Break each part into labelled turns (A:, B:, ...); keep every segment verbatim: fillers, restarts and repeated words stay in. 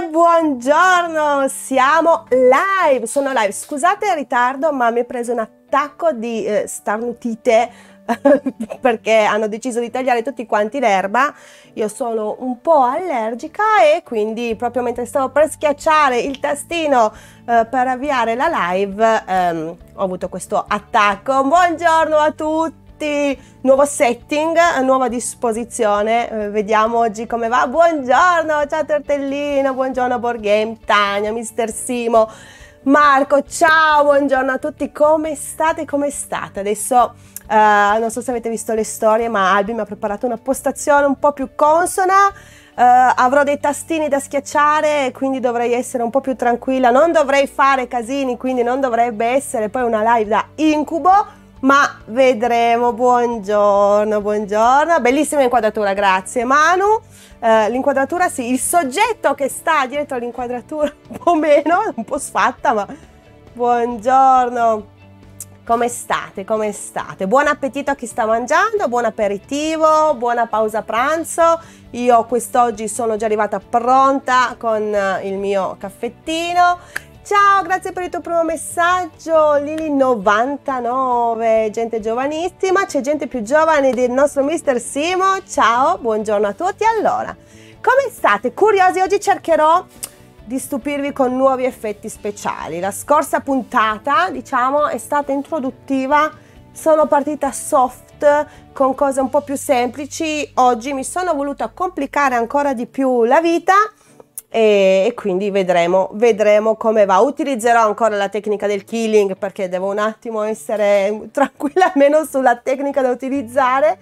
A: buongiorno, siamo live, sono live, scusate il ritardo ma mi è preso un attacco di eh, starnutite perché hanno deciso di tagliare tutti quanti l'erba. Io sono un po' allergica e quindi proprio mentre stavo per schiacciare il tastino eh, per avviare la live ehm, ho avuto questo attacco. Buongiorno a tutti! Nuovo setting, nuova disposizione, eh, vediamo oggi come va. Buongiorno, ciao Tortellino, buongiorno Board Game, Tania, mister Simo, Marco, ciao, buongiorno a tutti, come state, come state? Adesso uh, non so se avete visto le storie, ma Albi mi ha preparato una postazione un po' più consona. Uh, avrò dei tastini da schiacciare, quindi dovrei essere un po' più tranquilla, non dovrei fare casini, quindi non dovrebbe essere poi una live da incubo. Ma vedremo. Buongiorno, buongiorno, bellissima inquadratura, grazie Manu. Uh, l'inquadratura sì, il soggetto che sta dietro l'inquadratura un po' meno, un po' sfatta, ma buongiorno, come state, come state? Buon appetito a chi sta mangiando, buon aperitivo, buona pausa pranzo. Io quest'oggi sono già arrivata pronta con il mio caffettino. Ciao, grazie per il tuo primo messaggio, Lili novantanove, gente giovanissima, c'è gente più giovane del nostro mister Simo, ciao, buongiorno a tutti. Allora, come state? Curiosi? Oggi cercherò di stupirvi con nuovi effetti speciali. La scorsa puntata, diciamo, è stata introduttiva, sono partita soft con cose un po' più semplici, oggi mi sono voluta complicare ancora di più la vita. E, e quindi vedremo, vedremo come va. Utilizzerò ancora la tecnica del killing perché devo un attimo essere tranquilla almeno sulla tecnica da utilizzare.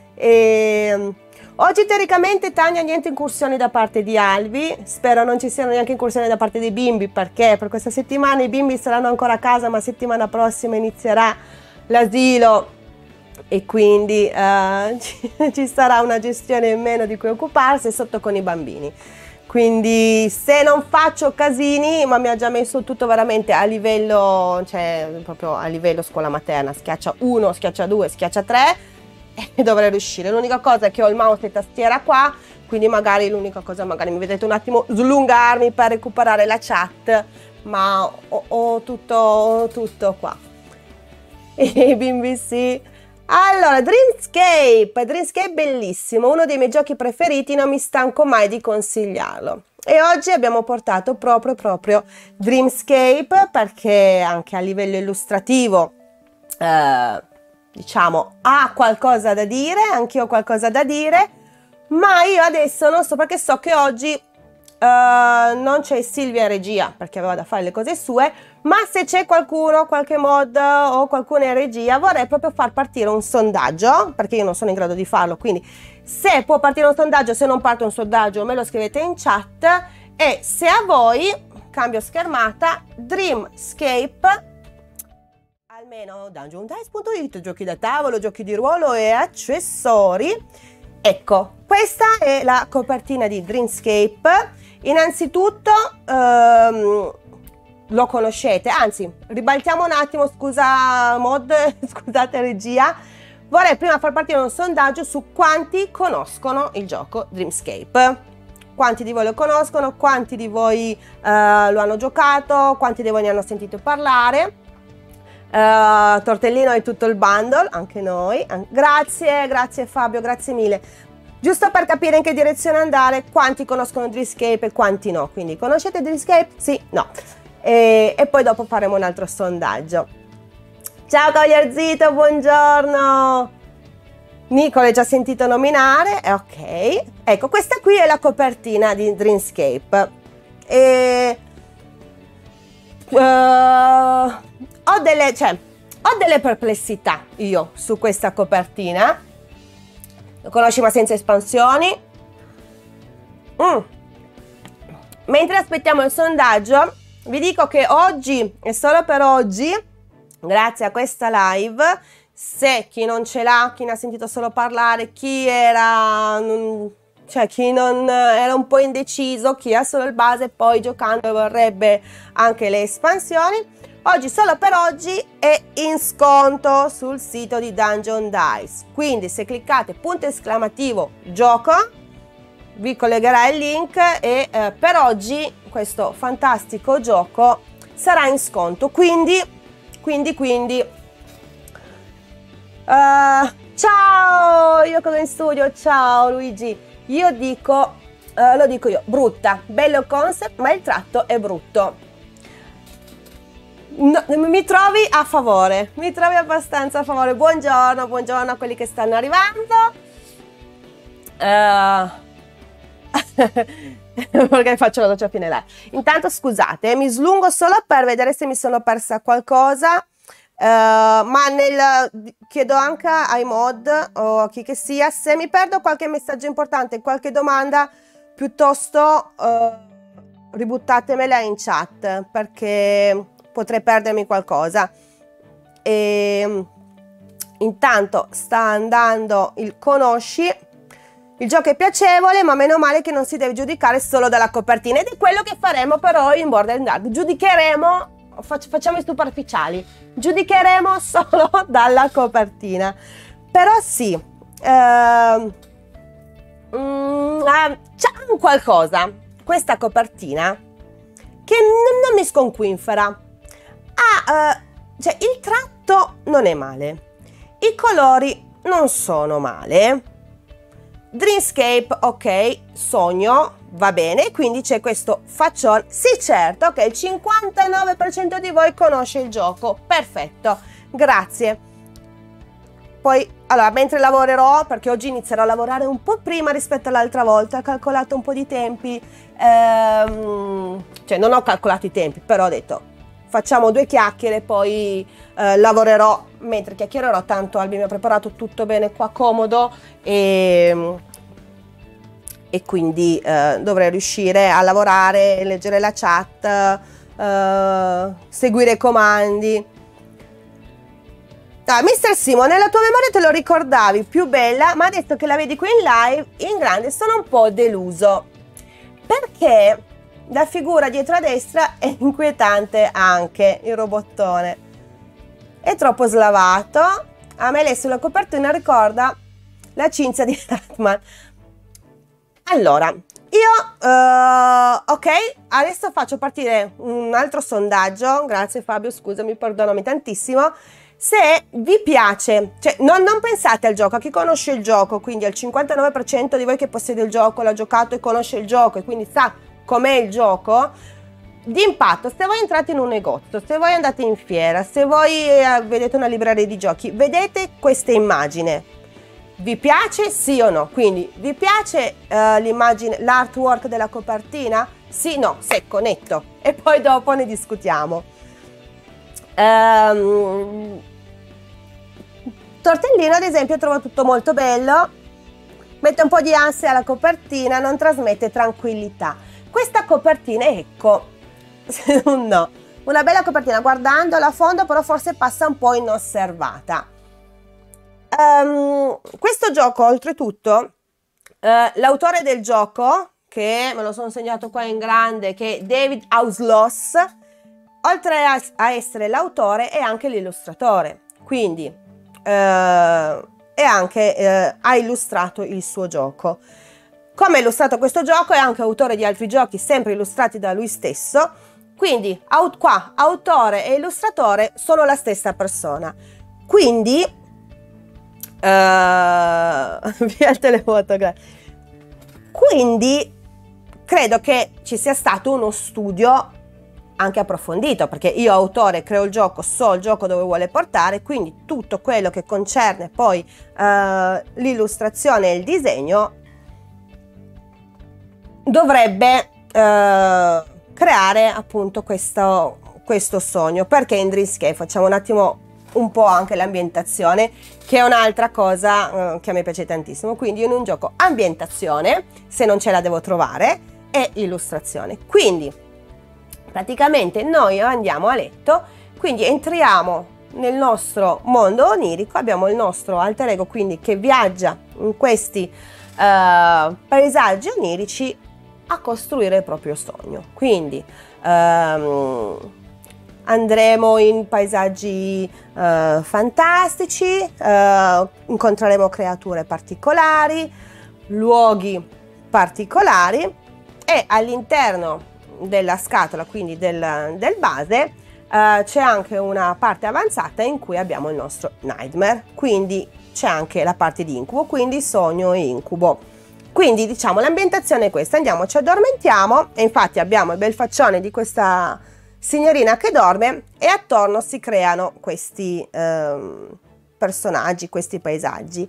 A: E, oggi teoricamente Tania niente incursioni da parte di Albi, spero non ci siano neanche incursioni da parte dei bimbi perché per questa settimana i bimbi saranno ancora a casa, ma settimana prossima inizierà l'asilo e quindi uh, ci, ci sarà una gestione in meno di cui occuparsi sotto con i bambini. Quindi se non faccio casini, ma mi ha già messo tutto veramente a livello, cioè proprio a livello scuola materna, schiaccia uno, schiaccia due, schiaccia tre e dovrei riuscire. L'unica cosa è che ho il mouse e tastiera qua, quindi magari l'unica cosa, magari mi vedete un attimo slungarmi per recuperare la chat, ma ho, ho, tutto, ho tutto qua. E bimbi sì. Allora, Dreamscape, Dreamscape bellissimo, uno dei miei giochi preferiti, non mi stanco mai di consigliarlo. E oggi abbiamo portato proprio proprio Dreamscape perché anche a livello illustrativo, eh, diciamo, ha qualcosa da dire, anch'io ho qualcosa da dire, ma io adesso non so perché so che oggi Uh, non c'è Silvia in regia perché aveva da fare le cose sue, ma se c'è qualcuno, qualche mod o qualcuno in regia, vorrei proprio far partire un sondaggio perché io non sono in grado di farlo, quindi se può partire un sondaggio, se non parte un sondaggio me lo scrivete in chat. E se a voi, cambio schermata, Dreamscape, almeno dungeon dice punto it, giochi da tavolo, giochi di ruolo e accessori. Ecco, questa è la copertina di Dreamscape. Innanzitutto ehm, lo conoscete, anzi ribaltiamo un attimo, scusa mod, scusate regia, vorrei prima far partire un sondaggio su quanti conoscono il gioco Dreamscape. Quanti di voi lo conoscono, quanti di voi eh, lo hanno giocato, quanti di voi ne hanno sentito parlare. Uh, Tortellino e tutto il bundle, anche noi, grazie, grazie Fabio, grazie mille. Giusto per capire in che direzione andare, quanti conoscono Dreamscape e quanti no, quindi conoscete Dreamscape? Sì, no. E, e poi dopo faremo un altro sondaggio. Ciao Cavalier Zito, buongiorno. Nicole già sentito nominare, ok. Ecco, questa qui è la copertina di Dreamscape. E... Uh, ho delle, cioè, ho delle perplessità io su questa copertina. Lo conosci ma senza espansioni. Mm. Mentre aspettiamo il sondaggio, vi dico che oggi, e solo per oggi, grazie a questa live, se chi non ce l'ha, chi ne ha sentito solo parlare, chi era... cioè chi non era un po' indeciso, chi ha solo il base, poi giocando vorrebbe anche le espansioni, oggi solo per oggi è in sconto sul sito di Dungeon Dice. Quindi se cliccate punto esclamativo gioco vi collegherà il link e eh, per oggi questo fantastico gioco sarà in sconto, quindi quindi quindi uh, ciao, io cosa in studio, ciao Luigi, io dico uh, lo dico io, brutta, bello concept ma il tratto è brutto. No, mi trovi a favore, mi trovi abbastanza a favore. Buongiorno, buongiorno a quelli che stanno arrivando. Uh, perché faccio la doccia fine live. Intanto scusate, mi slungo solo per vedere se mi sono persa qualcosa. Uh, ma nel, chiedo anche ai mod o a chi che sia, se mi perdo qualche messaggio importante, qualche domanda, piuttosto uh, ributtatemela in chat, perché potrei perdermi qualcosa. E intanto sta andando il conosci, il gioco è piacevole ma meno male che non si deve giudicare solo dalla copertina, ed è quello che faremo però in Border Guard. Giudicheremo, fac facciamo i superficiali, giudicheremo solo dalla copertina. Però sì, ehm, mm, ah, c'è un qualcosa questa copertina che non mi sconquinfera. Ah, uh, cioè il tratto non è male, i colori non sono male, Dreamscape ok, sogno, va bene, quindi c'è questo faccione, sì certo, ok, il cinquantanove per cento di voi conosce il gioco, perfetto, grazie. Poi, allora, mentre lavorerò, perché oggi inizierò a lavorare un po' prima rispetto all'altra volta, ho calcolato un po' di tempi, ehm, cioè non ho calcolato i tempi, però ho detto facciamo due chiacchiere, poi eh, lavorerò mentre chiacchiererò, tanto Albi mi ha preparato tutto bene qua comodo e, e quindi eh, dovrei riuscire a lavorare, leggere la chat, eh, seguire i comandi. Ah, mister Simo, nella tua memoria te lo ricordavi più bella, ma adesso che la vedi qui in live, in grande, sono un po' deluso. Perché la figura dietro a destra è inquietante anche, il robottone. È troppo slavato. A me lei sulla copertina ricorda la cinzia di Ratman. Allora, io, uh, ok, adesso faccio partire un altro sondaggio. Grazie Fabio, scusami, perdonami tantissimo. Se vi piace, cioè non, non pensate al gioco, a chi conosce il gioco, quindi al cinquantanove per cento di voi che possiede il gioco, l'ha giocato e conosce il gioco e quindi sa com'è il gioco, di impatto, se voi entrate in un negozio, se voi andate in fiera, se voi eh, vedete una libreria di giochi, vedete questa immagine, vi piace sì o no? Quindi vi piace eh, l'immagine, l'artwork della copertina? Sì, no, secco, netto, e poi dopo ne discutiamo. Um, Tortellino ad esempio trovo tutto molto bello, mette un po' di ansia alla copertina, non trasmette tranquillità. Questa copertina, ecco, no, una bella copertina, guardandola a fondo però forse passa un po' inosservata. Um, questo gioco oltretutto, uh, l'autore del gioco, che me lo sono segnato qua in grande, che è David Ausloss, oltre a, a essere l'autore è anche l'illustratore, quindi uh, è anche, uh, ha illustrato il suo gioco. Come ha illustrato questo gioco è anche autore di altri giochi sempre illustrati da lui stesso, quindi aut qua autore e illustratore sono la stessa persona. Quindi uh, via il telefoto, quindi credo che ci sia stato uno studio anche approfondito, perché io autore creo il gioco, so il gioco dove vuole portare, quindi tutto quello che concerne poi uh, l'illustrazione e il disegno dovrebbe uh, creare appunto questo, questo sogno. Perché in Dreamscape facciamo un attimo un po' anche l'ambientazione, che è un'altra cosa uh, che a me piace tantissimo. Quindi in un gioco ambientazione, se non ce la devo trovare, e illustrazione. Quindi praticamente noi andiamo a letto, quindi entriamo nel nostro mondo onirico, abbiamo il nostro alter ego quindi che viaggia in questi uh, paesaggi onirici a costruire il proprio sogno. Quindi um, andremo in paesaggi uh, fantastici, uh, incontreremo creature particolari, luoghi particolari, e all'interno della scatola, quindi del, del base, uh, c'è anche una parte avanzata in cui abbiamo il nostro Nightmare, quindi c'è anche la parte di incubo, quindi sogno e incubo. Quindi diciamo l'ambientazione è questa, andiamo, ci addormentiamo, e infatti abbiamo il bel faccione di questa signorina che dorme e attorno si creano questi ehm, personaggi, questi paesaggi.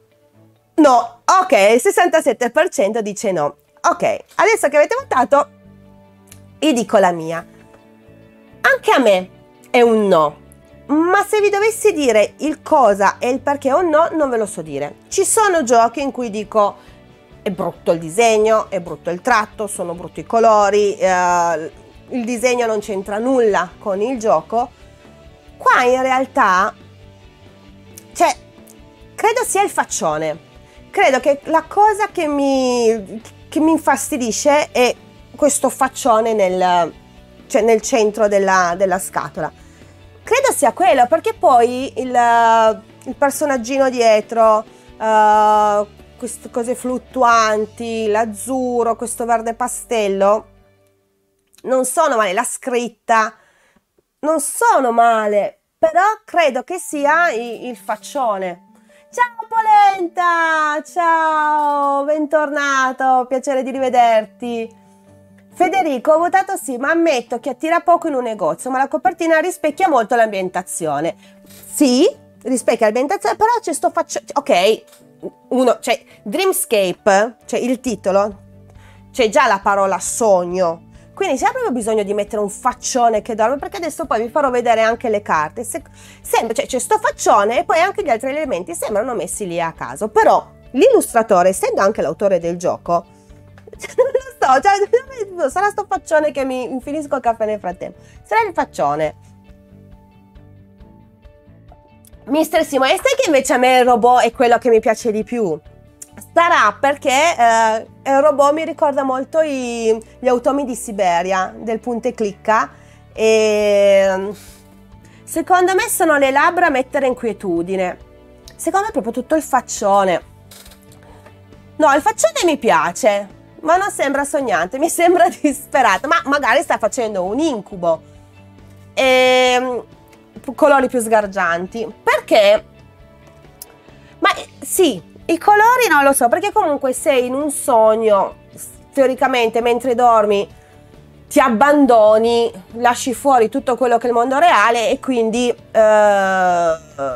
A: No, ok, il sessantasette per cento dice no. Ok, adesso che avete votato, vi dico la mia. Anche a me è un no, ma se vi dovessi dire il cosa e il perché è un no, non ve lo so dire. Ci sono giochi in cui dico è brutto il disegno, è brutto il tratto, sono brutti i colori, eh, il disegno non c'entra nulla con il gioco. Qua in realtà, cioè, credo sia il faccione. Credo che la cosa che mi, che mi infastidisce è questo faccione nel, cioè nel centro della, della scatola. Credo sia quello, perché poi il, il personaggino dietro, uh, queste cose fluttuanti, l'azzurro, questo verde pastello, non sono male, la scritta, non sono male, però credo che sia il, il faccione. Ciao Polenta, ciao, bentornato, piacere di rivederti. Federico, ho votato sì, ma ammetto che attira poco in un negozio, ma la copertina rispecchia molto l'ambientazione. Sì, rispecchia l'ambientazione, però c'è sto faccione, ok, uno, cioè Dreamscape, cioè il titolo, c'è già la parola sogno. Quindi c'è proprio bisogno di mettere un faccione che dorme, perché adesso poi vi farò vedere anche le carte. Se, sembra, cioè c'è sto faccione e poi anche gli altri elementi sembrano messi lì a caso. Però l'illustratore, essendo anche l'autore del gioco, non lo so, cioè, sarà sto faccione che mi finisco il caffè nel frattempo. Sarà il faccione. Mister Simo, e sai che invece a me il robot è quello che mi piace di più? Sarà perché eh, il robot mi ricorda molto i, gli automi di Siberia, del punta e clicca, e secondo me sono le labbra a mettere inquietudine. Secondo me è proprio tutto il faccione. No, il faccione mi piace, ma non sembra sognante, mi sembra disperato, ma magari sta facendo un incubo. E, colori più sgargianti, perché? Ma sì, i colori non lo so, perché comunque sei in un sogno, teoricamente mentre dormi ti abbandoni, lasci fuori tutto quello che è il mondo reale e quindi... Uh,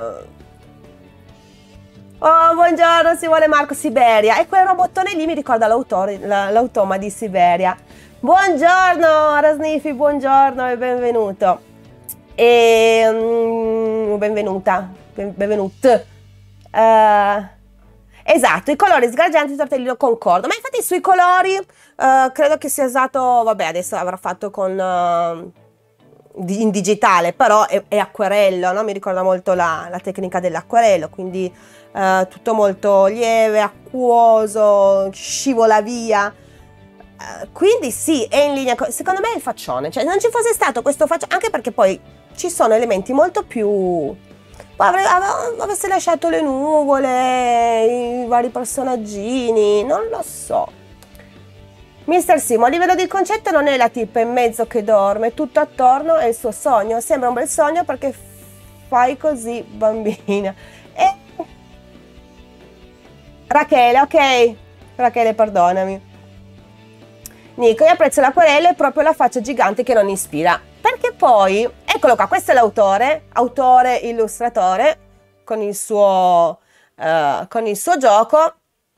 A: oh, buongiorno, si vuole Marco, Siberia. E quel robottone lì mi ricorda l'autore, l'automa di Siberia. Buongiorno Rasnifi, buongiorno e benvenuto. E... Um, benvenuta, ben, benvenut. Uh, Esatto, i colori sgargianti, tortellino, concordo, ma infatti sui colori uh, credo che sia usato, vabbè adesso avrà fatto con uh, di, in digitale, però è, è acquerello, no? Mi ricorda molto la, la tecnica dell'acquerello, quindi uh, tutto molto lieve, acquoso, scivola via, uh, quindi sì, è in linea, secondo me è il faccione, cioè se non ci fosse stato questo faccione, anche perché poi ci sono elementi molto più... avesse lasciato le nuvole, i vari personaggini, non lo so. Mister Simo, a livello di concetto non è la tipa in mezzo che dorme, tutto attorno è il suo sogno, sembra un bel sogno perché fai così bambina. E... Rachele, ok, Rachele perdonami. Nico, io apprezzo l'acquarello, è proprio la faccia gigante che non ispira. Perché poi, eccolo qua, questo è l'autore, autore, illustratore, con il suo, uh, con il suo gioco,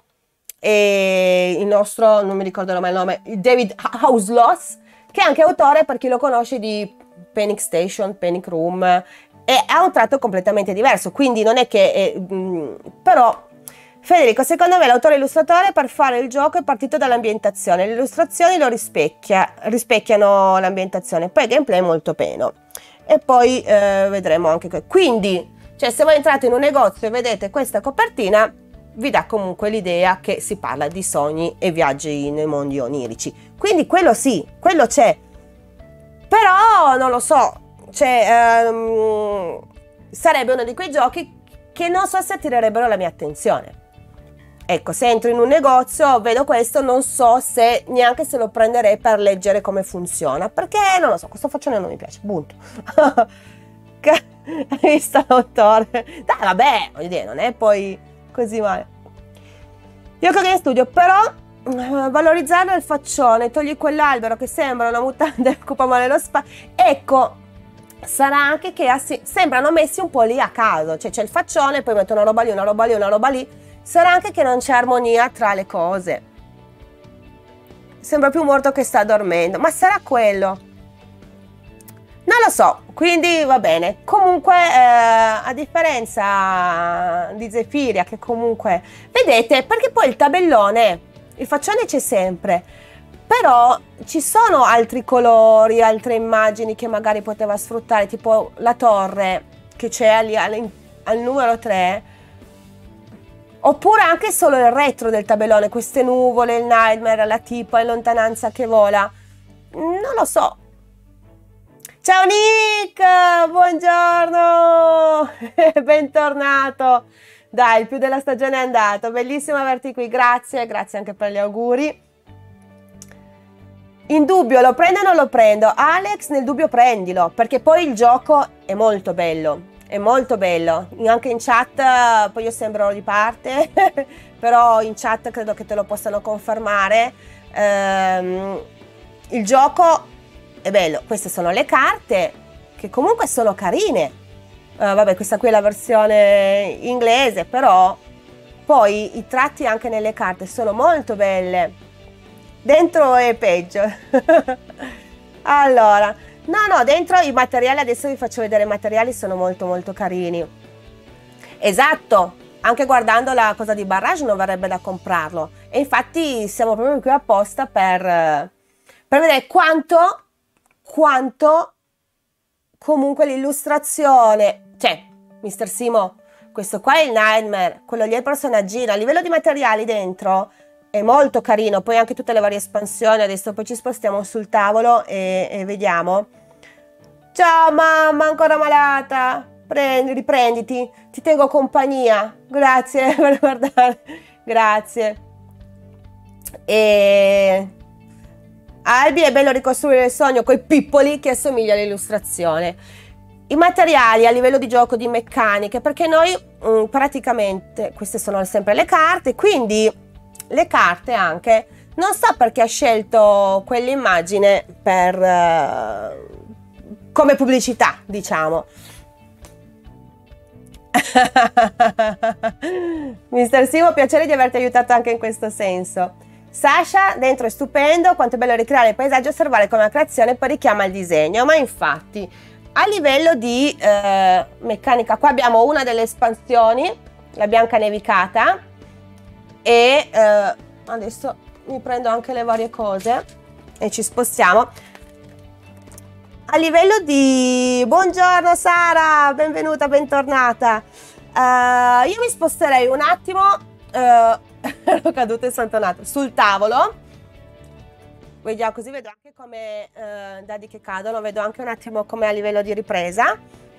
A: e il nostro, non mi ricordo mai il nome, David Houseloss, che è anche autore, per chi lo conosce, di Panic Station, Panic Room, e ha un tratto completamente diverso, quindi non è che... È, mh, però... Federico, secondo me l'autore illustratore per fare il gioco è partito dall'ambientazione, le illustrazioni lo rispecchia, rispecchiano l'ambientazione, poi il gameplay è molto pieno e poi eh, vedremo anche qui. Quindi, cioè, se voi entrate in un negozio e vedete questa copertina, vi dà comunque l'idea che si parla di sogni e viaggi nei mondi onirici, quindi quello sì, quello c'è, però non lo so, cioè, ehm, sarebbe uno di quei giochi che non so se attirerebbero la mia attenzione. ecco, se entro in un negozio, vedo questo, non so se neanche se lo prenderei per leggere come funziona, perché non lo so, questo faccione non mi piace, punto. Hai visto l'autore? Dai, vabbè, voglio dire, non è poi così male. Io che in studio, però uh, valorizzare il faccione, togli quell'albero che sembra una mutanda e occupa male lo spazio. Ecco, sarà anche che sembrano messi un po' lì a caso, cioè c'è il faccione, poi metto una roba lì, una roba lì, una roba lì. Sarà anche che non c'è armonia tra le cose. Sembra più morto che sta dormendo, ma sarà quello. Non lo so, quindi va bene. Comunque, eh, a differenza di Zefiria, che comunque... Vedete, perché poi il tabellone, il faccione c'è sempre, però ci sono altri colori, altre immagini che magari poteva sfruttare, tipo la torre che c'è al, al, al numero tre, oppure anche solo il retro del tabellone, queste nuvole, il nightmare, la tipa in lontananza che vola. Non lo so. Ciao Nick, buongiorno, bentornato. Dai, il più della stagione è andato, bellissimo averti qui, grazie, grazie anche per gli auguri. In dubbio, lo prendo o non lo prendo? Alex, nel dubbio prendilo, perché poi il gioco è molto bello, è molto bello. Anche in chat, poi io sembro di parte, però in chat credo che te lo possano confermare. Ehm, il gioco è bello, queste sono le carte che comunque sono carine. Uh, vabbè, questa qui è la versione inglese, però poi i tratti anche nelle carte sono molto belle. Dentro è peggio. Allora, no, no, dentro i materiali, adesso vi faccio vedere i materiali, sono molto molto carini. Esatto, anche guardando la cosa di Barrage non verrebbe da comprarlo. E infatti siamo proprio qui apposta per, per vedere quanto... quanto comunque l'illustrazione, cioè mister Simo, questo qua è il Nightmare, quello lì è il personaggino, a livello di materiali dentro è molto carino, poi anche tutte le varie espansioni. Adesso poi ci spostiamo sul tavolo e, e vediamo. Ciao mamma, ancora malata, prendi, riprenditi, ti tengo compagnia, grazie per guardare, grazie. E... Albi, è bello ricostruire il sogno coi pippoli che assomiglia all'illustrazione. I materiali a livello di gioco, di meccaniche, perché noi mh, praticamente, queste sono sempre le carte, quindi le carte anche, non so perché ha scelto quell'immagine per uh, come pubblicità, diciamo. mister Simo, piacere di averti aiutato anche in questo senso. Sasha, dentro è stupendo, quanto è bello ricreare il paesaggio, osservare come la creazione poi richiama il disegno. Ma infatti, a livello di eh, meccanica, qua abbiamo una delle espansioni, la bianca nevicata, e eh, adesso mi prendo anche le varie cose e ci spostiamo. A livello di... Buongiorno Sara, benvenuta, bentornata. Uh, io mi sposterei un attimo... Uh, ero caduto e santonato sul tavolo, vediamo, così vedo anche come eh, dadi che cadono, vedo anche un attimo come a livello di ripresa.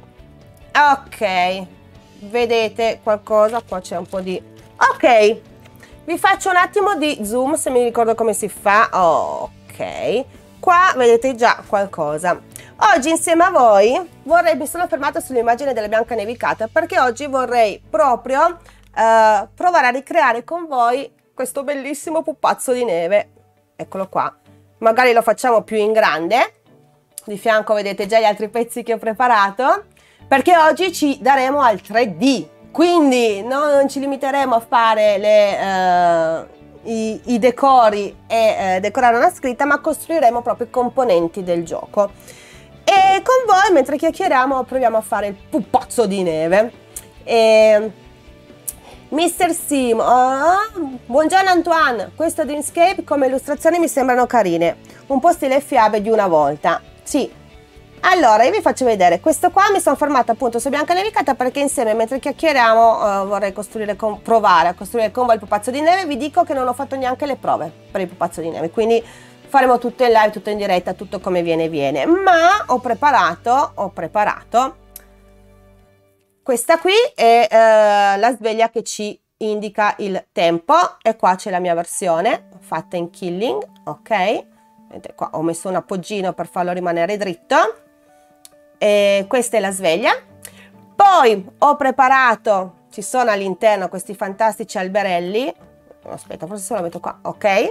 A: Ok, vedete qualcosa, qua c'è un po' di... Ok, vi faccio un attimo di zoom se mi ricordo come si fa. Ok, qua vedete già qualcosa. Oggi insieme a voi vorrei, mi sono fermata sull'immagine della bianca nevicata perché oggi vorrei proprio Uh, provare a ricreare con voi questo bellissimo pupazzo di neve. Eccolo qua, magari lo facciamo più in grande. Di fianco vedete già gli altri pezzi che ho preparato, perché oggi ci daremo al tre D, quindi non ci limiteremo a fare le, uh, i, i decori e uh, decorare una scritta, ma costruiremo proprio i componenti del gioco. E con voi, mentre chiacchieriamo, proviamo a fare il pupazzo di neve. E mister Simo, oh, buongiorno Antoine, questo Dreamscape come illustrazioni mi sembrano carine, un po' stile fiabe di una volta. Sì, allora io vi faccio vedere, questo qua mi sono fermata appunto su bianca nevicata perché insieme mentre chiacchieriamo uh, vorrei costruire con, provare a costruire con voi il pupazzo di neve. Vi dico che non ho fatto neanche le prove per il pupazzo di neve, quindi faremo tutto in live, tutto in diretta, tutto come viene viene, ma ho preparato, ho preparato questa qui è eh, la sveglia che ci indica il tempo e qua c'è la mia versione fatta in Killing, ok? Vedete, qua ho messo un appoggino per farlo rimanere dritto e questa è la sveglia. Poi ho preparato, ci sono all'interno questi fantastici alberelli, aspetta, forse se lo metto qua, ok?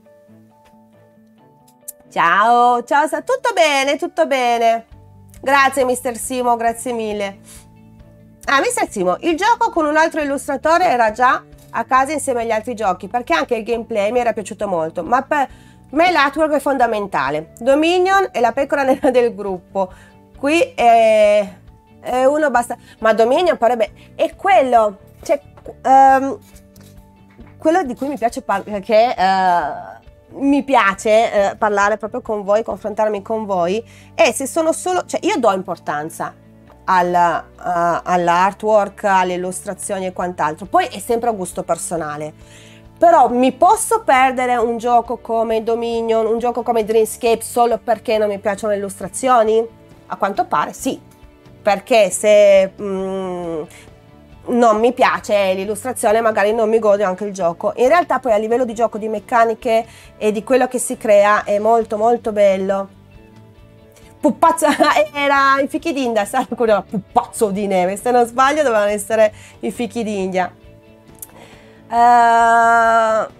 A: Ciao, ciao, sta tutto bene, tutto bene. Grazie mister Simo, grazie mille. Ah, mister Simo, il gioco con un altro illustratore era già a casa insieme agli altri giochi, perché anche il gameplay mi era piaciuto molto, ma per me l'artwork è fondamentale. Dominion è la pecora nera del gruppo. Qui è, è uno basta. Ma Dominion parebbe è quello, cioè, um, quello di cui mi piace parlare, che uh, mi piace uh, parlare proprio con voi, confrontarmi con voi, è se sono solo, cioè io do importanza alla, uh, all'artwork, alle illustrazioni e quant'altro, poi è sempre a gusto personale, però mi posso perdere un gioco come Dominion, un gioco come Dreamscape solo perché non mi piacciono le illustrazioni? A quanto pare sì, perché se mm, non mi piace l'illustrazione magari non mi godo anche il gioco. In realtà poi a livello di gioco, di meccaniche e di quello che si crea è molto molto bello. Pupazzo, era i fichi d'India, sai quello pupazzo di neve, se non sbaglio dovevano essere i fichi d'India. Uh,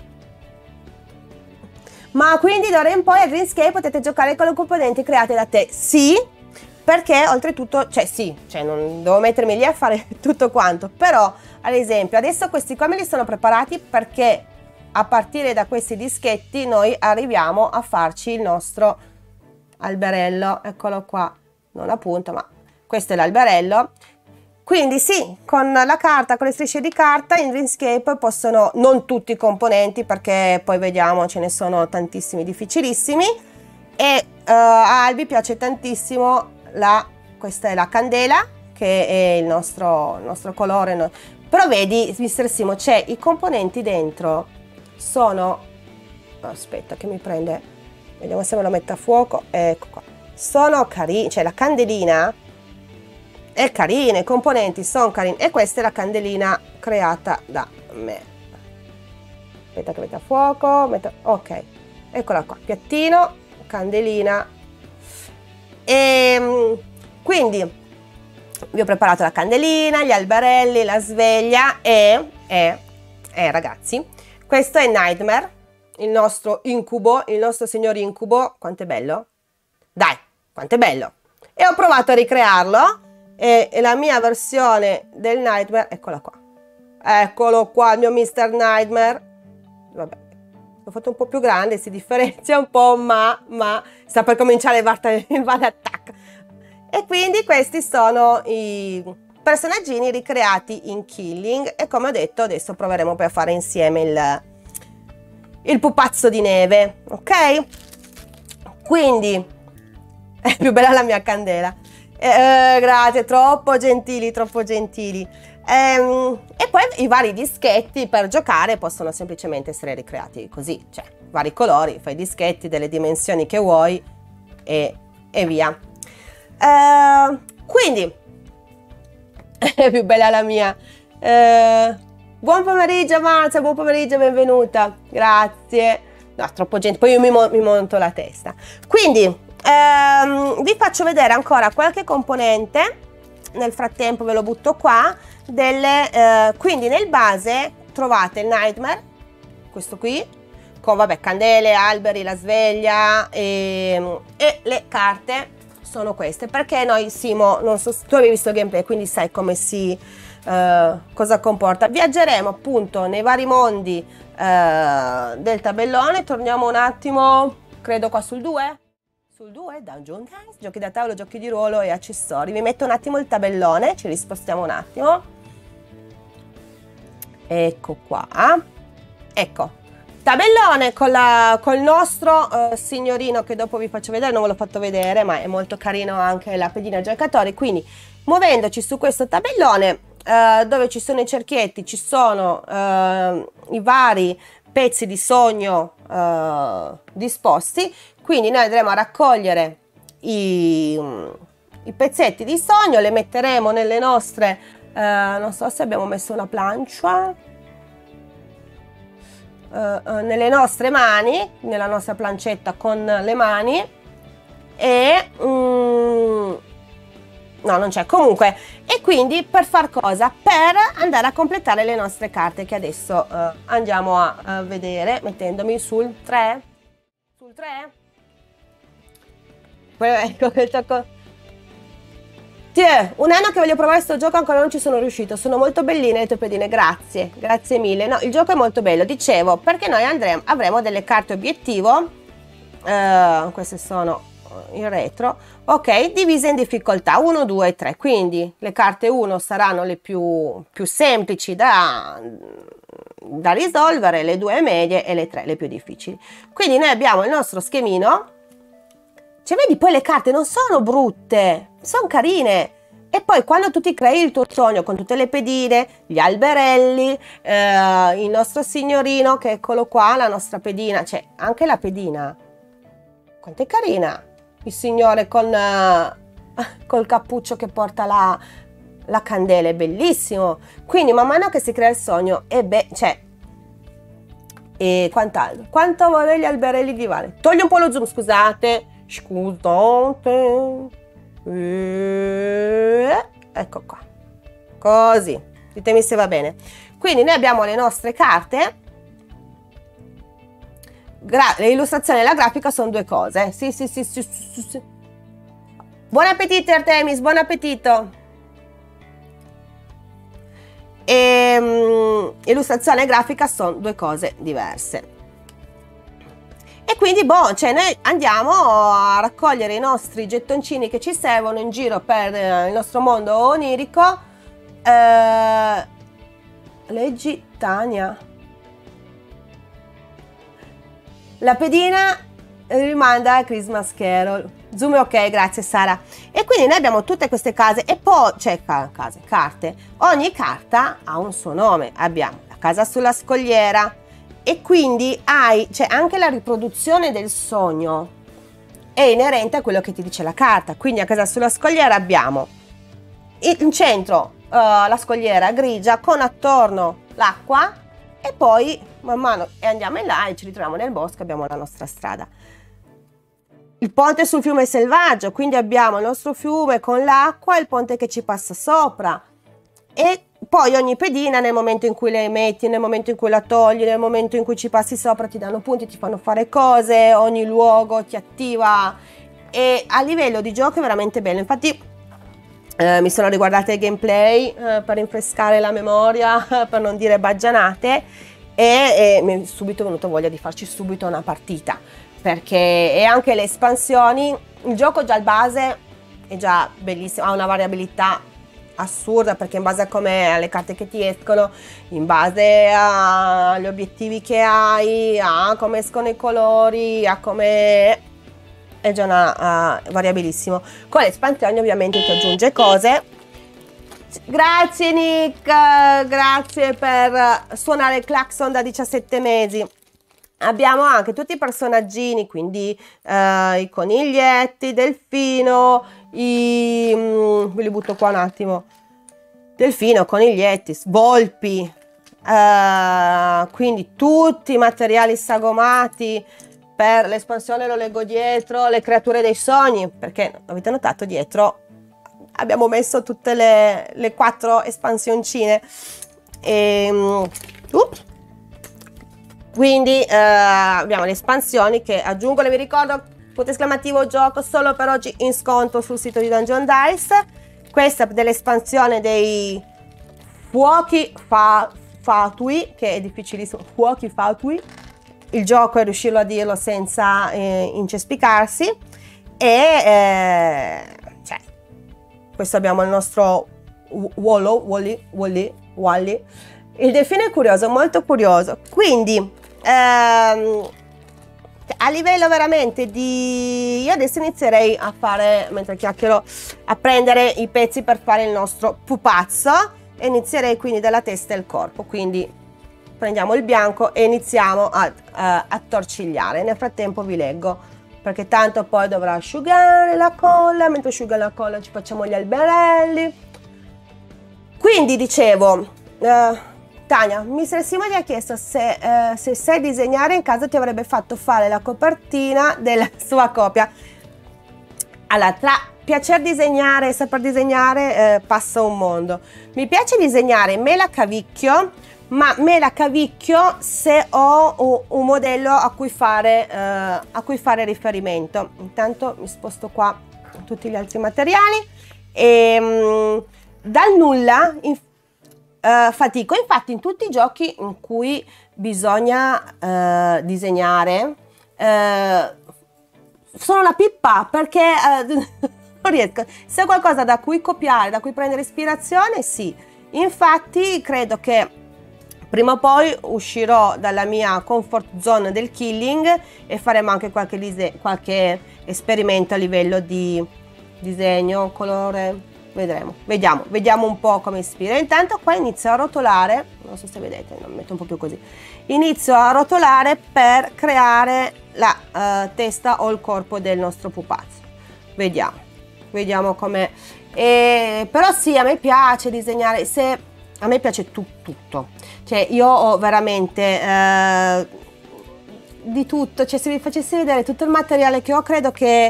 A: ma quindi d'ora in poi a Dreamscape potete giocare con le componenti create da te? Sì, perché oltretutto, cioè sì, cioè non devo mettermi lì a fare tutto quanto, però ad esempio adesso questi qua me li sono preparati perché a partire da questi dischetti noi arriviamo a farci il nostro alberello, eccolo qua, non la punta ma questo è l'alberello. Quindi sì, con la carta, con le strisce di carta in Dreamscape possono, non tutti i componenti perché poi vediamo ce ne sono tantissimi difficilissimi, e uh, a Albi piace tantissimo la, questa è la candela che è il nostro, il nostro colore, no? Però vedi mister Simo, c'è i componenti dentro, sono, aspetta che mi prende, vediamo se me lo metto a fuoco, ecco qua, sono carini, cioè la candelina è carina, i componenti sono carini e questa è la candelina creata da me. Aspetta che metto a fuoco, metto, ok, eccola qua, piattino, candelina. E quindi vi ho preparato la candelina, gli alberelli, la sveglia e, e, e ragazzi, questo è Nightmare, il nostro incubo, il nostro signor incubo. Quanto è bello? Dai, quanto è bello! E ho provato a ricrearlo. E, e la mia versione del Nightmare, eccola qua, eccolo qua il mio mister Nightmare. Vabbè, l'ho fatto un po' più grande, si differenzia un po', ma, ma sta per cominciare il, il Van Attack. E quindi questi sono i personaggini ricreati in Killing e come ho detto adesso proveremo poi a fare insieme il, il pupazzo di neve, ok? Quindi è più bella la mia candela. Eh, grazie, troppo gentili, troppo gentili. Ehm, e poi i vari dischetti per giocare possono semplicemente essere ricreati così, cioè vari colori, fai dischetti delle dimensioni che vuoi e, e via. Ehm, quindi è più bella la mia. Ehm, buon pomeriggio Marzia, buon pomeriggio, benvenuta, grazie. No, troppo gente, poi io mi, mo mi monto la testa. Quindi ehm, vi faccio vedere ancora qualche componente, nel frattempo ve lo butto qua, delle, eh, quindi nel base trovate il Nightmare, questo qui, con vabbè candele, alberi, la sveglia e, e le carte sono queste, perché noi Simo, non so se tu avevi visto il gameplay, quindi sai come si, eh, cosa comporta. Viaggeremo appunto nei vari mondi eh, del tabellone, torniamo un attimo, credo qua sul due. Sul due, Dungeon Guys, giochi da tavolo, giochi di ruolo e accessori. Vi metto un attimo il tabellone, ci rispostiamo un attimo. Ecco qua. Ecco, tabellone con, la, con il nostro uh, signorino che dopo vi faccio vedere, non ve l'ho fatto vedere, ma è molto carino anche la pedina giocatori. Quindi, muovendoci su questo tabellone, uh, dove ci sono i cerchietti, ci sono uh, i vari pezzi di sogno uh, disposti. Quindi noi andremo a raccogliere i, i pezzetti di sogno, le metteremo nelle nostre eh, non so se abbiamo messo una plancia eh, eh, nelle nostre mani, nella nostra plancetta con le mani, e mm, no, non c'è comunque. E quindi per far cosa? Per andare a completare le nostre carte, che adesso eh, andiamo a, a vedere mettendomi sul tre, sul tre. Poi ecco che gioco. Tiè, un anno che voglio provare questo gioco, ancora non ci sono riuscito. Sono molto belline le tue pedine, grazie, grazie mille. No, il gioco è molto bello, dicevo, perché noi andremo, avremo delle carte obiettivo, eh, queste sono in retro, ok, divise in difficoltà uno, due e tre, quindi le carte uno saranno le più, più semplici da, da risolvere, le due medie e le tre le più difficili. Quindi noi abbiamo il nostro schemino, cioè vedi, poi le carte non sono brutte, sono carine. E poi quando tu ti crei il tuo sogno con tutte le pedine, gli alberelli, eh, il nostro signorino, che eccolo qua, la nostra pedina, cioè anche la pedina, quanto è carina, il signore con uh, col cappuccio che porta la, la candela, è bellissimo. Quindi man mano che si crea il sogno, e beh, cioè, e quant'altro, quanto vorrei gli alberelli di Vale. Togli un po' lo zoom, scusate, scusate, e... ecco qua, così, ditemi se va bene. Quindi noi abbiamo le nostre carte. L'illustrazione e la grafica sono due cose. Sì, sì, sì, sì, sì, sì. Buon appetito, Artemis, buon appetito. E, um, illustrazione e grafica sono due cose diverse. E quindi, boh, cioè noi andiamo a raccogliere i nostri gettoncini che ci servono in giro per eh, il nostro mondo onirico. Eh, leggi, Tania. La pedina rimanda a Christmas Carol. Zoom ok, grazie Sara. E quindi noi abbiamo tutte queste case e poi, cioè case, carte. Ogni carta ha un suo nome. Abbiamo la casa sulla scogliera e quindi hai, cioè anche la riproduzione del sogno è inerente a quello che ti dice la carta. Quindi a casa sulla scogliera abbiamo in centro uh, la scogliera grigia con attorno l'acqua. E poi man mano e andiamo in là e ci ritroviamo nel bosco, abbiamo la nostra strada. Il ponte sul fiume selvaggio, quindi abbiamo il nostro fiume con l'acqua e il ponte che ci passa sopra. E poi ogni pedina, nel momento in cui le metti, nel momento in cui la togli, nel momento in cui ci passi sopra, ti danno punti, ti fanno fare cose, ogni luogo ti attiva. E a livello di gioco è veramente bello. Infatti Eh, mi sono riguardate il gameplay eh, per rinfrescare la memoria, per non dire baggianate, e, e mi è subito venuto voglia di farci subito una partita, perché e anche le espansioni, il gioco già al base è già bellissimo, ha una variabilità assurda, perché in base a come alle carte che ti escono, in base agli obiettivi che hai, a come escono i colori, a come è già una, uh, variabilissimo. Con le espansioni ovviamente ti aggiunge cose. Grazie Nick, grazie per suonare il clacson da diciassette mesi. Abbiamo anche tutti i personaggini, quindi uh, i coniglietti, delfino, i... Mm, ve li butto qua un attimo. Delfino, coniglietti, volpi, uh, quindi tutti i materiali sagomati. Per l'espansione lo leggo dietro, le creature dei sogni, perché avete notato dietro abbiamo messo tutte le, le quattro espansioncine. E, uh, quindi eh, abbiamo le espansioni che aggiungono, vi ricordo, punto esclamativo gioco solo per oggi in sconto sul sito di Dungeon Dice. Questa dell'espansione dei fuochi fa, fatui, che è difficilissimo, fuochi fatui. Il gioco è riuscirlo a dirlo senza eh, incespicarsi. E eh, cioè, questo abbiamo il nostro Wallo, Wally, Wally, Wally. Il delfino è curioso, molto curioso. Quindi ehm, a livello veramente di... io adesso inizierei a fare, mentre chiacchiero, a prendere i pezzi per fare il nostro pupazzo, e inizierei quindi dalla testa e il corpo. Quindi prendiamo il bianco e iniziamo a, a, a torcigliare. Nel frattempo vi leggo, perché tanto poi dovrà asciugare la colla. Mentre asciuga la colla ci facciamo gli alberelli. Quindi dicevo, eh, Tania, mister Simo ti ha chiesto se, eh, se sai disegnare, in caso ti avrebbe fatto fare la copertina della sua copia. Allora, tra piacer disegnare e saper disegnare eh, passa un mondo. Mi piace disegnare, me la cavicchio, ma me la cavicchio se ho un modello a cui fare, eh, a cui fare riferimento. Intanto mi sposto qua tutti gli altri materiali e mh, dal nulla in, eh, fatico. Infatti in tutti i giochi in cui bisogna eh, disegnare eh, sono una pippa, perché eh, non riesco. Se ho qualcosa da cui copiare, da cui prendere ispirazione, sì. Infatti credo che prima o poi uscirò dalla mia comfort zone del killing e faremo anche qualche, qualche esperimento a livello di disegno, colore, vedremo, vediamo, vediamo un po' come ispira. Intanto qua inizio a rotolare, non so se vedete, non metto un po' più così, inizio a rotolare per creare la uh, testa o il corpo del nostro pupazzo. Vediamo, vediamo com'è. Però sì, a me piace disegnare, se a me piace tu, tutto, cioè io ho veramente eh, di tutto, cioè se vi facessi vedere tutto il materiale che ho, credo che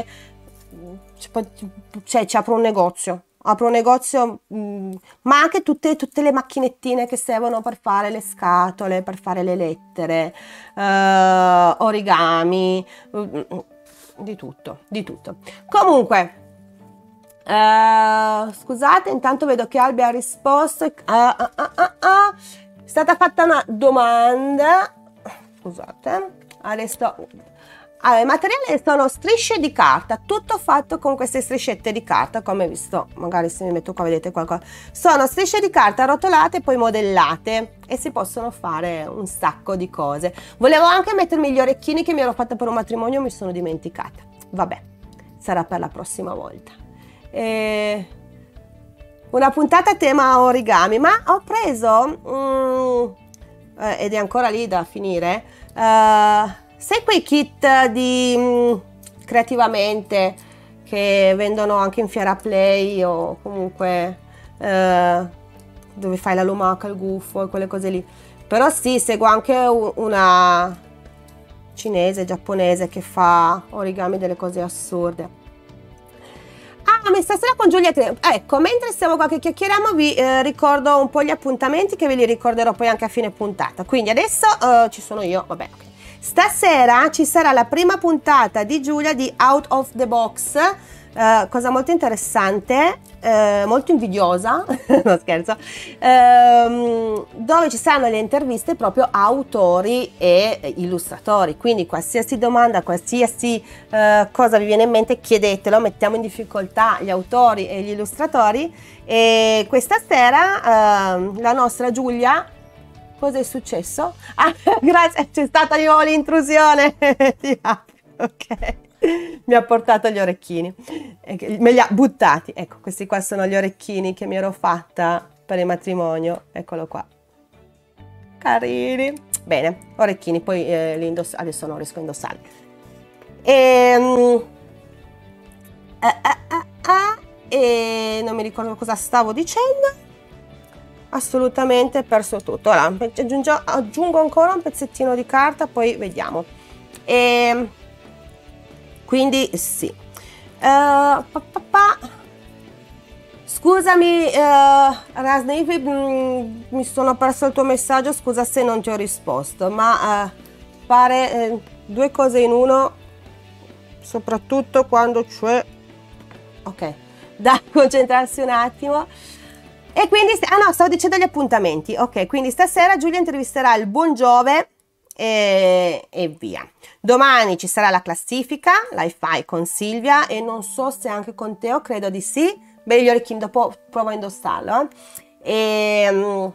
A: cioè, ci apro un negozio, apro un negozio, mh, ma anche tutte, tutte le macchinettine che servono per fare le scatole, per fare le lettere, eh, origami, mh, di tutto, di tutto. Comunque, Uh, scusate, intanto vedo che Albi ha risposto. uh, uh, uh, uh, uh. È stata fatta una domanda, scusate, adesso allora, il materiale sono strisce di carta, tutto fatto con queste striscette di carta, come visto, magari se mi metto qua vedete qualcosa, sono strisce di carta rotolate e poi modellate e si possono fare un sacco di cose. Volevo anche mettermi gli orecchini che mi ero fatta per un matrimonio, mi sono dimenticata, vabbè, sarà per la prossima volta. Eh, una puntata a tema origami, ma ho preso um, eh, ed è ancora lì da finire, uh, sai quei kit di um, creativamente che vendono anche in Fiera Play o comunque uh, dove fai la lumaca, il gufo e quelle cose lì. Però sì, seguo anche una cinese, giapponese che fa origami delle cose assurde. Ah, ma stasera con Giulia, ecco, mentre stiamo qua che chiacchieriamo vi eh, ricordo un po' gli appuntamenti che ve li ricorderò poi anche a fine puntata. Quindi adesso eh, ci sono io, vabbè, okay. Stasera ci sarà la prima puntata di Giulia di Out of the Box, eh, cosa molto interessante, eh, molto invidiosa, no scherzo, ehm, dove ci saranno le interviste proprio a autori e illustratori, quindi qualsiasi domanda, qualsiasi eh, cosa vi viene in mente chiedetelo, mettiamo in difficoltà gli autori e gli illustratori. E questa sera eh, la nostra Giulia, cosa è successo? Ah, grazie, c'è stata di nuovo l'intrusione. Ok, mi ha portato gli orecchini, me li ha buttati. Ecco, questi qua sono gli orecchini che mi ero fatta per il matrimonio, eccolo qua, carini. Bene, orecchini, poi eh, li indosso, adesso non riesco a indossarli. E, um, ah, ah, ah, ah, e non mi ricordo cosa stavo dicendo. Assolutamente perso tutto. Ora aggiungo, aggiungo ancora un pezzettino di carta, poi vediamo. E quindi sì, uh, pa, pa, pa. Scusami uh, Rasnivi, mm, mi sono perso il tuo messaggio, scusa se non ti ho risposto, ma uh, fare eh, due cose in uno, soprattutto quando c'è, ok, da concentrarsi un attimo. E quindi, ah no, stavo dicendo gli appuntamenti, ok, quindi stasera Giulia intervisterà il buon Giove e, e via. Domani ci sarà la classifica, l'hi-fi con Silvia e non so se anche con Teo, credo di sì. Beh, gli orecchini, dopo provo a indossarlo. E, um,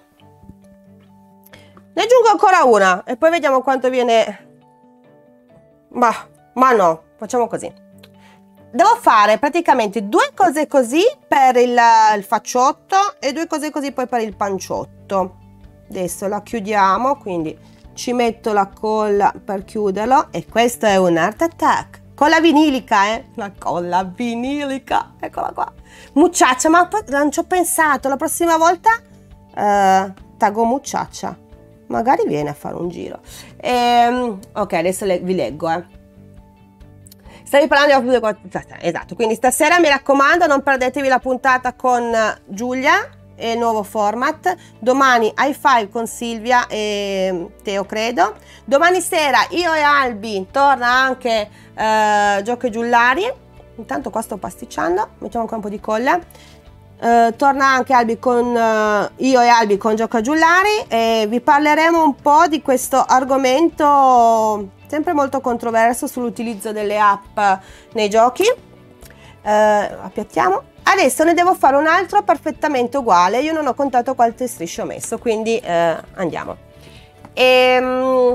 A: ne aggiungo ancora una e poi vediamo quanto viene. Ma, ma no, facciamo così. Devo fare praticamente due cose così per il, il facciotto e due cose così poi per il panciotto. Adesso la chiudiamo, quindi ci metto la colla per chiuderlo e questo è un Art Attack. Colla vinilica, eh? La colla vinilica, eccola qua. Mucciaccia, ma non ci ho pensato, la prossima volta uh, Tago Muchacha, magari viene a fare un giro. Ehm, ok, adesso le, vi leggo, eh. Stavi parlando di esatto, quindi stasera mi raccomando non perdetevi la puntata con Giulia e il nuovo format. Domani high five con Silvia e Teo, credo. Domani sera io e Albi torna anche uh, Giochi Giullari. Intanto qua sto pasticciando, mettiamo ancora un po' di colla. Uh, torna anche Albi con uh, io e Albi con Gioca Giullari e vi parleremo un po' di questo argomento sempre molto controverso sull'utilizzo delle app nei giochi. Uh, appiattiamo. Adesso ne devo fare un altro perfettamente uguale. Io non ho contato quante strisce ho messo, quindi uh, andiamo. Ehm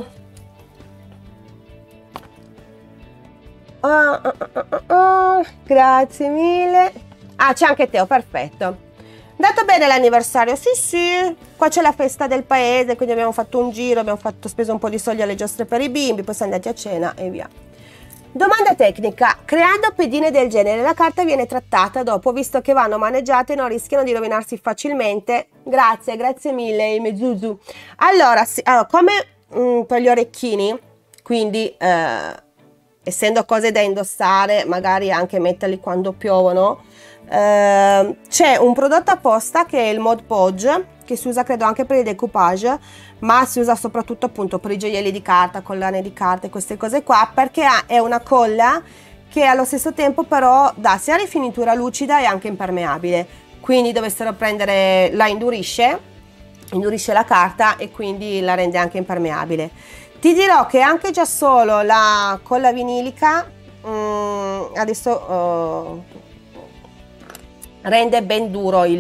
A: uh, uh, uh, uh, uh, grazie mille. Ah, c'è anche Teo, perfetto. Dato bene l'anniversario? Sì, sì. Qua c'è la festa del paese, quindi abbiamo fatto un giro, abbiamo fatto, speso un po' di soldi alle giostre per i bimbi, poi siamo andati a cena e via. Domanda tecnica. Creando pedine del genere, la carta viene trattata dopo, visto che vanno maneggiate e non rischiano di rovinarsi facilmente? Grazie, grazie mille, Mezuzu. Allora, sì, allora come mh, per gli orecchini, quindi eh, essendo cose da indossare, magari anche metterli quando piovono, Uh, c'è un prodotto apposta che è il Mod Podge, che si usa credo anche per il decoupage, ma si usa soprattutto appunto per i gioielli di carta, collane di carta e queste cose qua, perché ha, è una colla che allo stesso tempo però dà sia rifinitura lucida e anche impermeabile, quindi dovessero prendere, la indurisce, indurisce la carta e quindi la rende anche impermeabile. Ti dirò che anche già solo la colla vinilica um, adesso uh, rende ben duro il,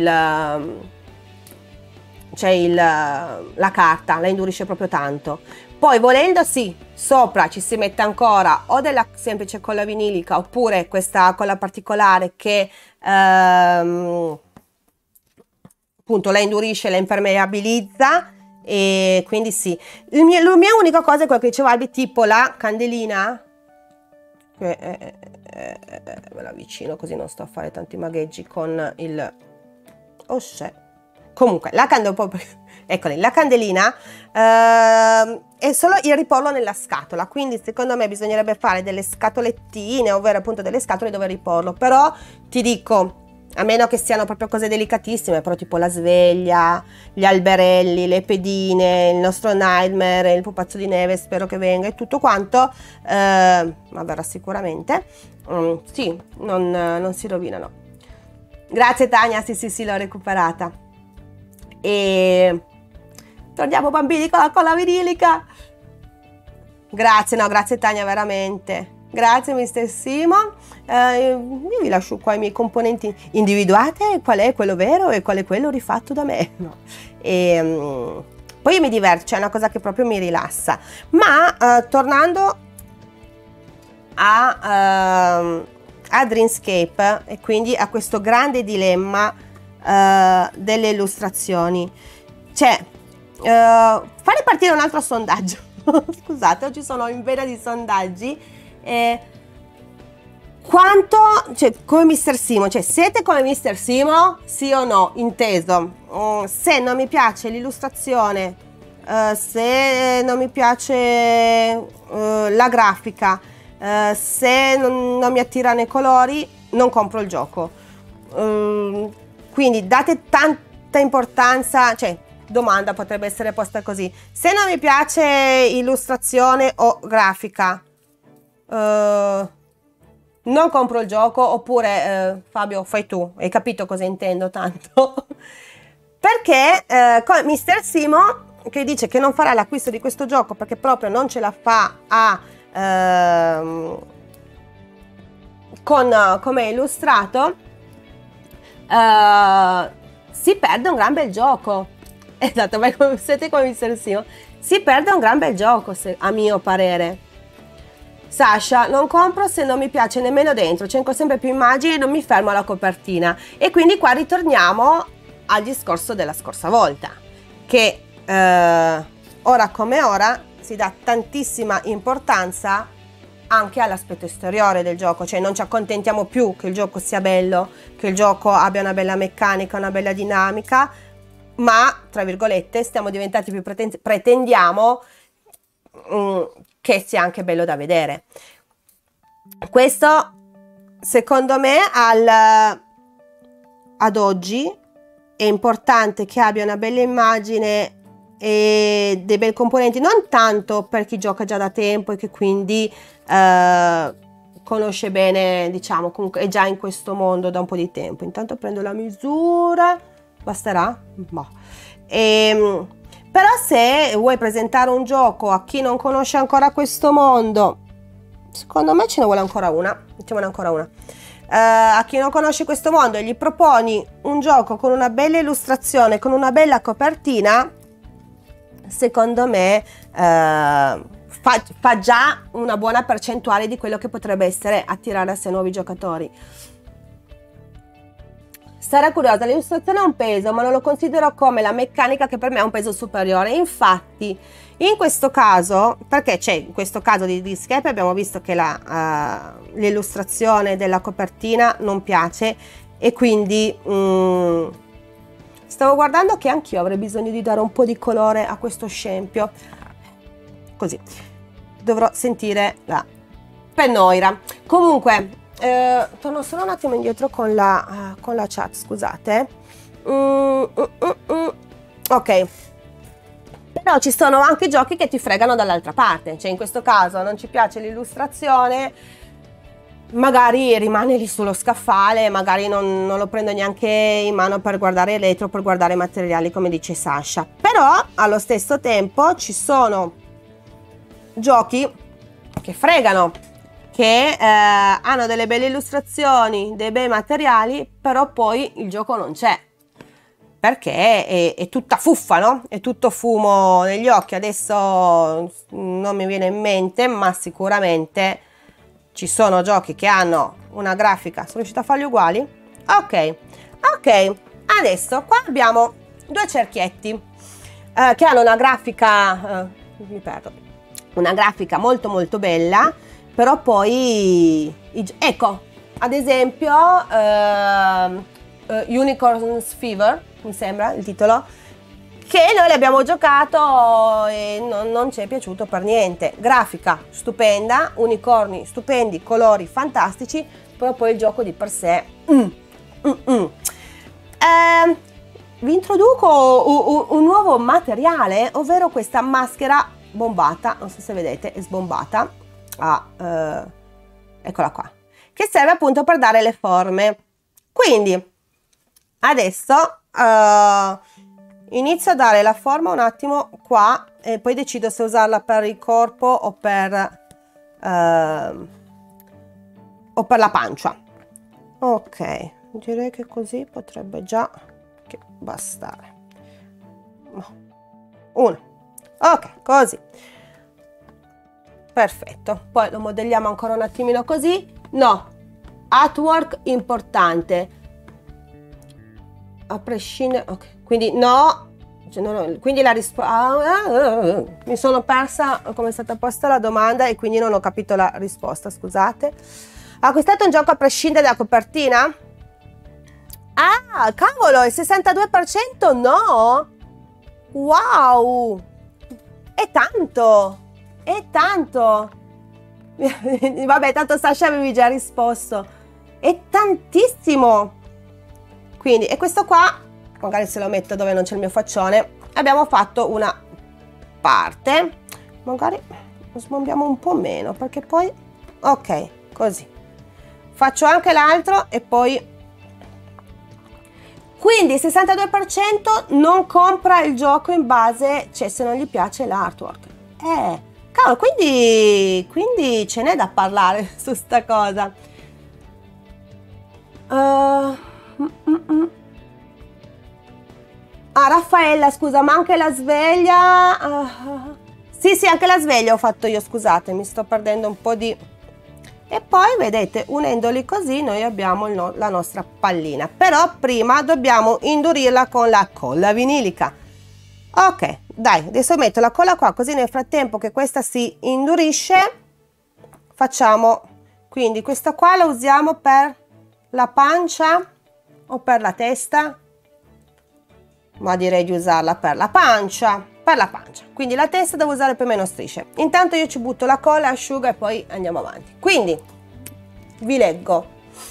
A: cioè il, la carta, la indurisce proprio tanto. Poi volendo sì, sopra ci si mette ancora o della semplice colla vinilica oppure questa colla particolare che ehm, appunto la indurisce, la impermeabilizza, e quindi sì. Il mio, la mia unica cosa è quello che diceva Albi, tipo la candelina, che è, è, è, è, me la avvicino così non sto a fare tanti magheggi con il oh shit. Comunque la candelina, eccoli, la candelina eh, è solo il riporlo nella scatola, quindi secondo me bisognerebbe fare delle scatolettine, ovvero appunto delle scatole dove riporlo. Però ti dico, a meno che siano proprio cose delicatissime, però tipo la sveglia, gli alberelli, le pedine, il nostro Nightmare, il pupazzo di neve, spero che venga e tutto quanto, eh, ma verrà sicuramente, mm, sì, non, non si rovinano. Grazie Tania, sì sì sì, l'ho recuperata. E torniamo bambini con la colla vinilica. Grazie, no, grazie Tania, veramente. Grazie mister Simo. Eh, io vi lascio qua i miei componenti, individuate qual è quello vero e qual è quello rifatto da me. No. E, um, poi io mi diverto, cioè è una cosa che proprio mi rilassa. Ma uh, tornando a, uh, a Dreamscape e quindi a questo grande dilemma uh, delle illustrazioni, cioè uh, fare partire un altro sondaggio. Scusate, oggi sono in vena di sondaggi. Eh, quanto, cioè come mister Simo, cioè siete come mister Simo, sì o no, inteso, mm, se non mi piace l'illustrazione, uh, se non mi piace uh, la grafica, uh, se non, non mi attirano i colori, non compro il gioco. Uh, quindi date tanta importanza, cioè domanda potrebbe essere posta così: se non mi piace illustrazione o grafica, Uh, non compro il gioco, oppure uh, Fabio fai tu, hai capito cosa intendo tanto? Perché uh, con mister Simo che dice che non farà l'acquisto di questo gioco perché proprio non ce la fa a uh, con uh, come è illustrato, uh, si perde un gran bel gioco. Esatto, ma siete come mister Simo, si perde un gran bel gioco, se, a mio parere. Sasha, non compro se non mi piace nemmeno dentro, cerco sempre più immagini e non mi fermo alla copertina. E quindi qua ritorniamo al discorso della scorsa volta, che eh, ora come ora si dà tantissima importanza anche all'aspetto esteriore del gioco, cioè non ci accontentiamo più che il gioco sia bello, che il gioco abbia una bella meccanica, una bella dinamica, ma tra virgolette stiamo diventati più preten- pretendiamo mm, che sia anche bello da vedere. Questo secondo me al, ad oggi è importante che abbia una bella immagine e dei bei componenti, non tanto per chi gioca già da tempo e che quindi eh, conosce bene, diciamo, comunque è già in questo mondo da un po' di tempo. Intanto prendo la misura, basterà? Boh. E, però se vuoi presentare un gioco a chi non conosce ancora questo mondo, secondo me ce ne vuole ancora una, mettiamone ancora una. Uh, a chi non conosce questo mondo e gli proponi un gioco con una bella illustrazione, con una bella copertina, secondo me uh, fa, fa già una buona percentuale di quello che potrebbe essere attirare a sé nuovi giocatori. Sarà curiosa, l'illustrazione ha un peso, ma non lo considero come la meccanica, che per me ha un peso superiore. Infatti in questo caso, perché c'è in questo caso di, di Escape abbiamo visto che uh, l'illustrazione della copertina non piace e quindi mm, stavo guardando che anch'io avrei bisogno di dare un po' di colore a questo scempio, così dovrò sentire la pennoira. Comunque eh, torno solo un attimo indietro con la, uh, con la chat, scusate. mm, mm, mm, mm. Ok, però ci sono anche giochi che ti fregano dall'altra parte, cioè in questo caso non ci piace l'illustrazione, magari rimane lì sullo scaffale, magari non, non lo prendo neanche in mano per guardare retro, per guardare i materiali, come dice Sasha. Però allo stesso tempo ci sono giochi che fregano, che eh, hanno delle belle illustrazioni, dei bei materiali, però poi il gioco non c'è, perché è, è tutta fuffa, no? È tutto fumo negli occhi. Adesso non mi viene in mente, ma sicuramente ci sono giochi che hanno una grafica. Sono riuscita a farli uguali? Ok, ok. Adesso qua abbiamo due cerchietti eh, che hanno una grafica, eh, mi perdo, una grafica molto molto bella, però poi, ecco, ad esempio eh, Uh, Unicorn's Fever, mi sembra il titolo, che noi l'abbiamo giocato e non, non ci è piaciuto per niente. Grafica stupenda, unicorni stupendi, colori fantastici, però poi il gioco di per sé mm, mm, mm. Eh, vi introduco un, un nuovo materiale, ovvero questa maschera bombata, non so se vedete, è sbombata, ah, eh, eccola qua, che serve appunto per dare le forme. Quindi adesso uh, inizio a dare la forma un attimo qua e poi decido se usarla per il corpo o per, uh, o per la pancia. Ok, direi che così potrebbe già che bastare. Uno. Ok, così. Perfetto. Poi lo modelliamo ancora un attimino così. No, artwork importante. A prescindere, ok, quindi no, cioè no, no, quindi la risposta, ah, ah, ah, mi sono persa come è stata posta la domanda e quindi non ho capito la risposta, scusate. Ha acquistato un gioco a prescindere dalla copertina? Ah, cavolo, il sessantadue per cento no? Wow, è tanto, è tanto. Vabbè, tanto Sasha avevi già risposto, è tantissimo. Quindi, e questo qua, magari se lo metto dove non c'è il mio faccione, abbiamo fatto una parte, magari lo sbombiamo un po' meno, perché poi, ok, così. Faccio anche l'altro e poi... Quindi il sessantadue per cento non compra il gioco in base, cioè se non gli piace l'artwork. Eh, cavolo, quindi, quindi ce n'è da parlare su sta cosa. Uh, Mm, mm, mm. Ah, Raffaella, scusa, ma anche la sveglia? Uh, sì, sì, anche la sveglia ho fatto io, scusate, mi sto perdendo un po' di... E poi, vedete, unendoli così noi abbiamo il no... la nostra pallina. Però prima dobbiamo indurirla con la colla vinilica. Ok, dai, adesso metto la colla qua, così nel frattempo che questa si indurisce, facciamo... Quindi questa qua la usiamo per la pancia o per la testa? ma direi di usarla per la pancia, per la pancia. Quindi la testa devo usare più o meno strisce. Intanto io ci butto la colla, asciuga e poi andiamo avanti. Quindi vi leggo.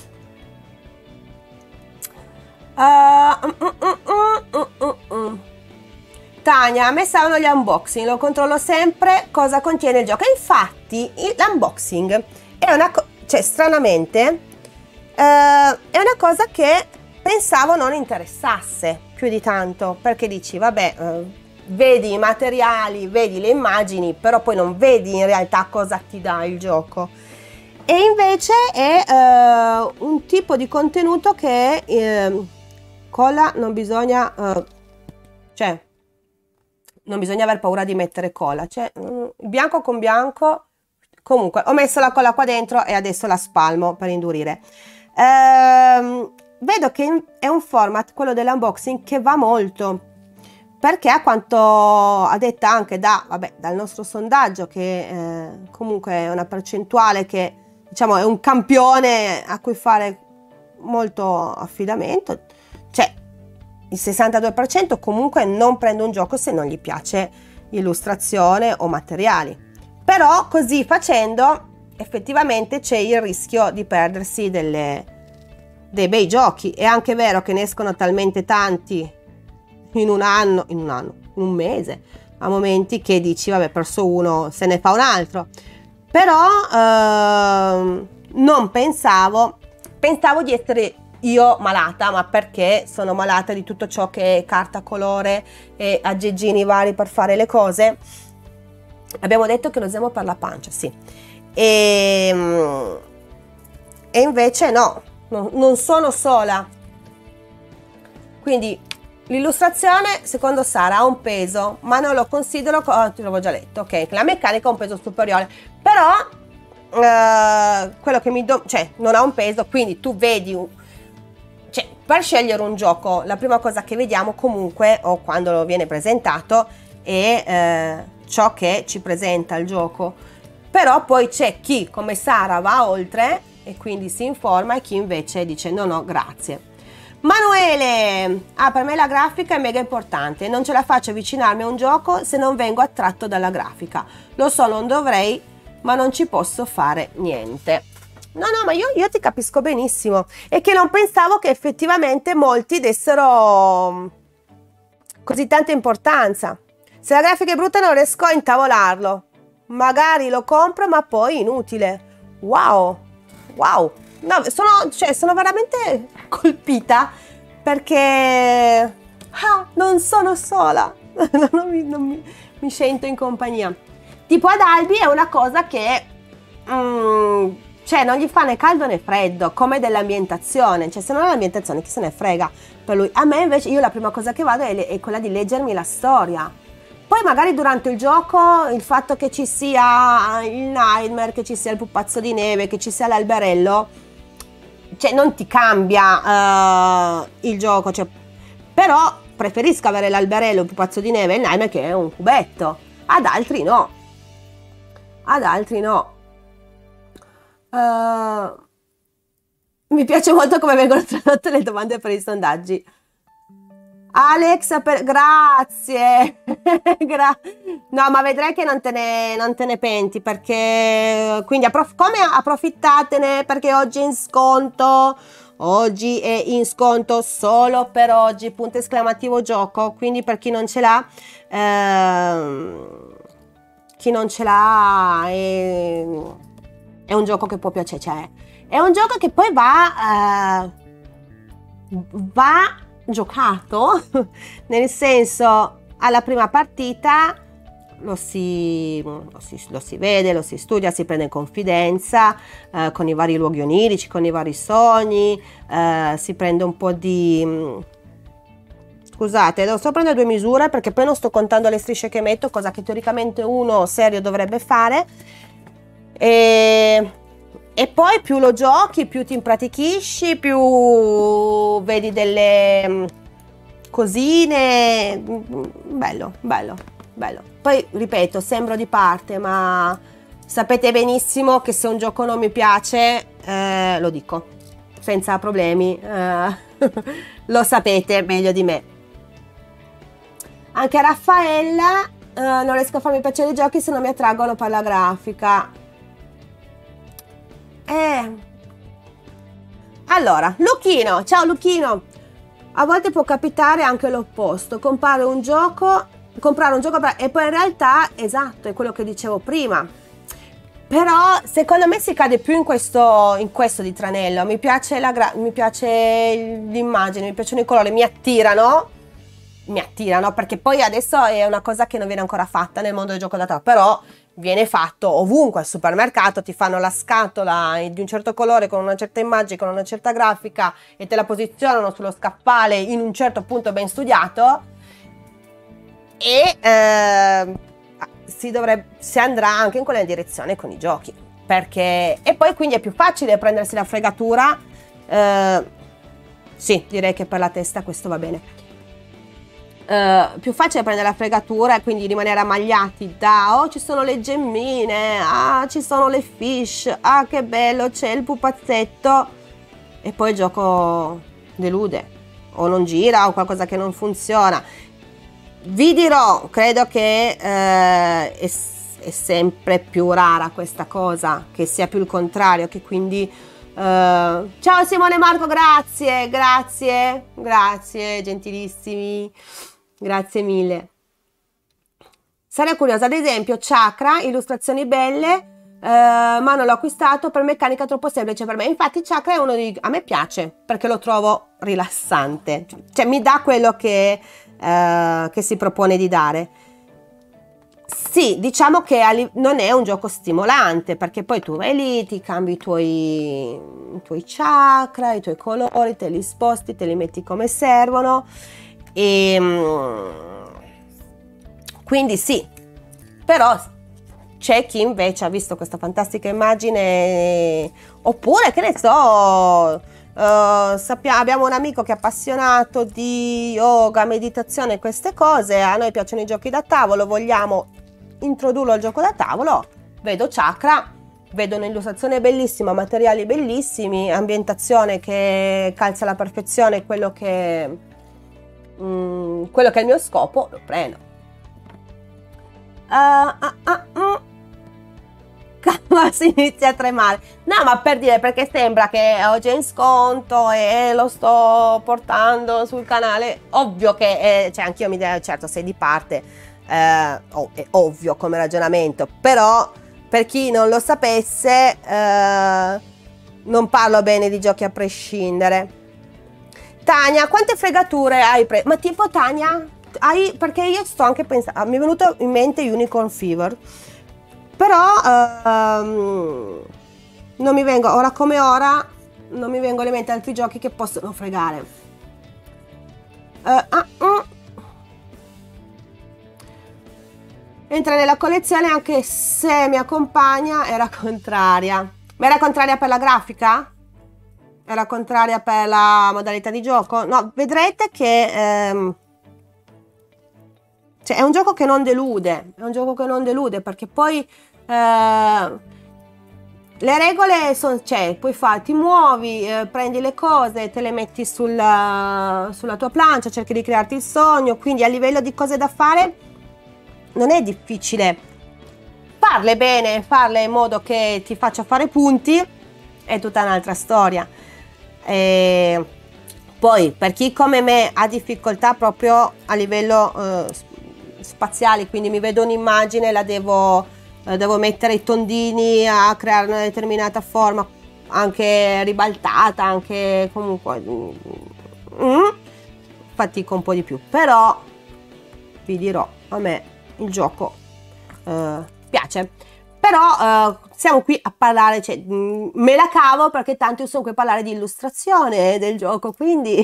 A: Uh, mm, mm, mm, mm, mm. Tania, a me servono gli unboxing, lo controllo sempre cosa contiene il gioco. E infatti l'unboxing è una cosa, cioè stranamente, uh, è una cosa che pensavo non interessasse più di tanto, perché dici, vabbè, uh, vedi i materiali, vedi le immagini, però poi non vedi in realtà cosa ti dà il gioco. E invece è uh, un tipo di contenuto che uh, colla non bisogna, uh, cioè non bisogna aver paura di mettere colla, cioè uh, bianco con bianco. Comunque ho messo la colla qua dentro e adesso la spalmo per indurire. Uh, vedo che è un format, quello dell'unboxing, che va molto, perché a quanto ha detto anche da, vabbè, dal nostro sondaggio, che eh, comunque è una percentuale che diciamo è un campione a cui fare molto affidamento, cioè il sessantadue per cento comunque non prende un gioco se non gli piace illustrazione o materiali, però così facendo effettivamente c'è il rischio di perdersi delle, dei bei giochi. È anche vero che ne escono talmente tanti in un anno, in un anno, in un mese, a momenti che dici vabbè, perso uno, se ne fa un altro. Però ehm, non pensavo, pensavo di essere io malata, ma perché sono malata di tutto ciò che è carta, colore e aggeggini vari per fare le cose. Abbiamo detto che lo usiamo per la pancia, sì. E, e invece no, no, non sono sola. Quindi l'illustrazione secondo Sara ha un peso, ma non lo considero, oh, te l'avevo già detto, ok, la meccanica ha un peso superiore, però eh, quello che mi do, cioè non ha un peso, quindi tu vedi, cioè per scegliere un gioco la prima cosa che vediamo comunque, o quando lo viene presentato, è eh, ciò che ci presenta il gioco. Però poi c'è chi come Sara va oltre e quindi si informa, e chi invece dice no no grazie. Manuele, ah, per me la grafica è mega importante, non ce la faccio avvicinarmi a un gioco se non vengo attratto dalla grafica. Lo so, non dovrei, ma non ci posso fare niente. No, no, ma io, io ti capisco benissimo, e che non pensavo che effettivamente molti dessero così tanta importanza. Se la grafica è brutta non riesco a intavolarlo, magari lo compro ma poi inutile. Wow, wow. No, sono, cioè, sono veramente colpita, perché ah, non sono sola, non, mi, non mi, mi sento in compagnia. Tipo ad Albi è una cosa che mm, cioè non gli fa né caldo né freddo, come dell'ambientazione, cioè se non è l'ambientazione chi se ne frega per lui. A me invece, io la prima cosa che vado è, è quella di leggermi la storia. Poi magari durante il gioco il fatto che ci sia il Nightmare, che ci sia il pupazzo di neve, che ci sia l'alberello, cioè non ti cambia uh, il gioco, cioè, però preferisco avere l'alberello, il pupazzo di neve e il Nightmare che è un cubetto. Ad altri no, ad altri no. Uh, mi piace molto come vengono tradotte le domande per i sondaggi. Alex, per... grazie. Gra... no, ma vedrai che non te ne, non te ne penti, perché quindi approf... come approfittatene, perché oggi è in sconto, oggi è in sconto solo per oggi, punto esclamativo gioco, quindi per chi non ce l'ha, ehm... chi non ce l'ha è... è un gioco che può piacere, cioè è un gioco che poi va eh... va giocato, nel senso, alla prima partita lo si, lo si, lo si vede, lo si studia, si prende in confidenza eh, con i vari luoghi onirici, con i vari sogni, eh, si prende un po' di... Scusate, devo solo prendere due misure perché poi non sto contando le strisce che metto, cosa che teoricamente uno serio dovrebbe fare. E... E poi più lo giochi, più ti impratichisci, più vedi delle cosine. Bello, bello, bello. Poi, ripeto, sembro di parte, ma sapete benissimo che se un gioco non mi piace, eh, lo dico, senza problemi. Eh, lo sapete meglio di me. Anche a Raffaella, eh, non riesco a farmi piacere i giochi se non mi attraggono per la grafica. Eh. Allora, Luchino, ciao Luchino. A volte può capitare anche l'opposto, comprare un gioco, comprare un gioco e poi in realtà, esatto, è quello che dicevo prima. Però secondo me si cade più in questo, in questo di tranello. Mi piace la gra mi piace l'immagine, mi piacciono i colori, mi attirano. Mi attirano perché poi adesso è una cosa che non viene ancora fatta nel mondo del gioco da tavola, però viene fatto ovunque al supermercato, ti fanno la scatola di un certo colore con una certa immagine, con una certa grafica e te la posizionano sullo scaffale in un certo punto ben studiato e eh, si, dovrebbe, si andrà anche in quella direzione con i giochi, perché e poi quindi è più facile prendersi la fregatura. eh, sì, direi che per la testa questo va bene. Uh, più facile prendere la fregatura e quindi rimanere ammagliati da oh ci sono le gemmine, ah ci sono le fish, ah che bello c'è il pupazzetto e poi il gioco delude o non gira o qualcosa che non funziona. Vi dirò, credo che uh, è, è sempre più rara questa cosa, che sia più il contrario, che quindi uh, ciao Simone Marco, grazie grazie grazie gentilissimi. Grazie mille. Sarei curiosa, ad esempio, Chakra, illustrazioni belle, eh, ma non l'ho acquistato per meccanica troppo semplice per me. Infatti Chakra è uno di... a me piace, perché lo trovo rilassante. Cioè mi dà quello che, eh, che si propone di dare. Sì, diciamo che non è un gioco stimolante, perché poi tu vai lì, ti cambi i tuoi, i tuoi chakra, i tuoi colori, te li sposti, te li metti come servono. E quindi sì, però c'è chi invece ha visto questa fantastica immagine, oppure che ne so, uh, sappiamo, abbiamo un amico che è appassionato di yoga, meditazione, queste cose, a noi piacciono i giochi da tavolo, vogliamo introdurlo al gioco da tavolo, vedo Chakra, vedo un'illustrazione bellissima, materiali bellissimi, ambientazione che calza alla perfezione quello che Mm, quello che è il mio scopo, lo prendo. Uh, uh, uh, uh. Ma si inizia a tremare. No, ma per dire, perché sembra che oggi è in sconto e lo sto portando sul canale. Ovvio che, eh, cioè anch'io mi dico, certo, sei di parte, eh, oh, è ovvio come ragionamento, però per chi non lo sapesse, eh, non parlo bene di giochi a prescindere. Tania, quante fregature hai preso? Ma tipo Tania, hai, perché io sto anche pensando, mi è venuto in mente Unicorn Fever, però uh, non mi vengo, ora come ora, non mi vengono in mente altri giochi che possono fregare. Uh, uh, uh. Entra nella collezione anche se mia compagna era contraria. Ma era contraria per la grafica? Era contraria per la modalità di gioco? No, vedrete che ehm, cioè è un gioco che non delude, è un gioco che non delude perché poi eh, le regole sono, cioè, puoi fare, ti muovi, eh, prendi le cose, te le metti sulla, sulla tua plancia, cerchi di crearti il sogno, quindi a livello di cose da fare non è difficile. Farle bene, farle in modo che ti faccia fare punti è tutta un'altra storia. E poi per chi come me ha difficoltà proprio a livello eh, spaziale, quindi mi vedo un'immagine, la devo, eh, devo mettere i tondini a creare una determinata forma, anche ribaltata, anche comunque mm, fatico un po' di più, però vi dirò, a me il gioco eh, piace. Però uh, siamo qui a parlare, cioè, mh, me la cavo perché tanto io sono qui a parlare di illustrazione del gioco, quindi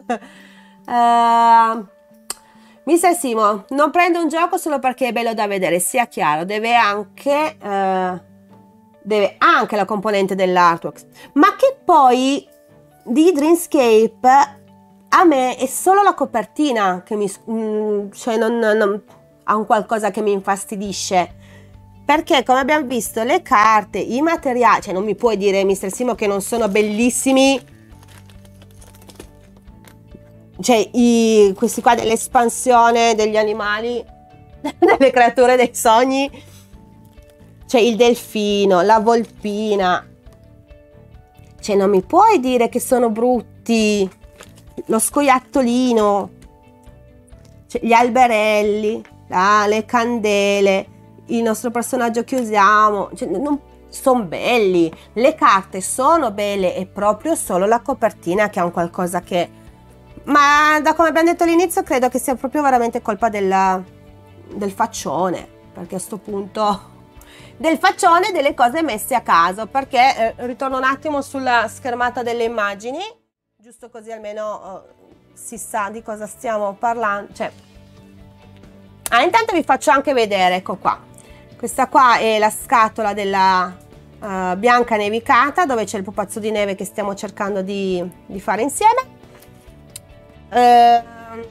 A: uh, mister Simo, non prendo un gioco solo perché è bello da vedere, sia chiaro, deve anche uh, deve anche la componente dell'artwork, ma che poi di Dreamscape a me è solo la copertina che mi mh, cioè non, non ha un qualcosa che mi infastidisce. Perché come abbiamo visto le carte, i materiali, cioè non mi puoi dire mister Simo che non sono bellissimi, cioè i, questi qua dell'espansione degli animali, delle creature dei sogni, cioè il delfino, la volpina, cioè non mi puoi dire che sono brutti, lo scoiattolino, cioè, gli alberelli, ah, le candele, il nostro personaggio che usiamo, cioè, non sono belli, le carte sono belle, è proprio solo la copertina che ha un qualcosa che, ma da come abbiamo detto all'inizio credo che sia proprio veramente colpa della, del faccione, perché a sto punto del faccione delle cose messe a caso, perché eh, ritorno un attimo sulla schermata delle immagini, giusto così almeno eh, si sa di cosa stiamo parlando, cioè ah, intanto vi faccio anche vedere, ecco qua, questa qua è la scatola della uh, bianca nevicata, dove c'è il pupazzo di neve che stiamo cercando di, di fare insieme. Uh,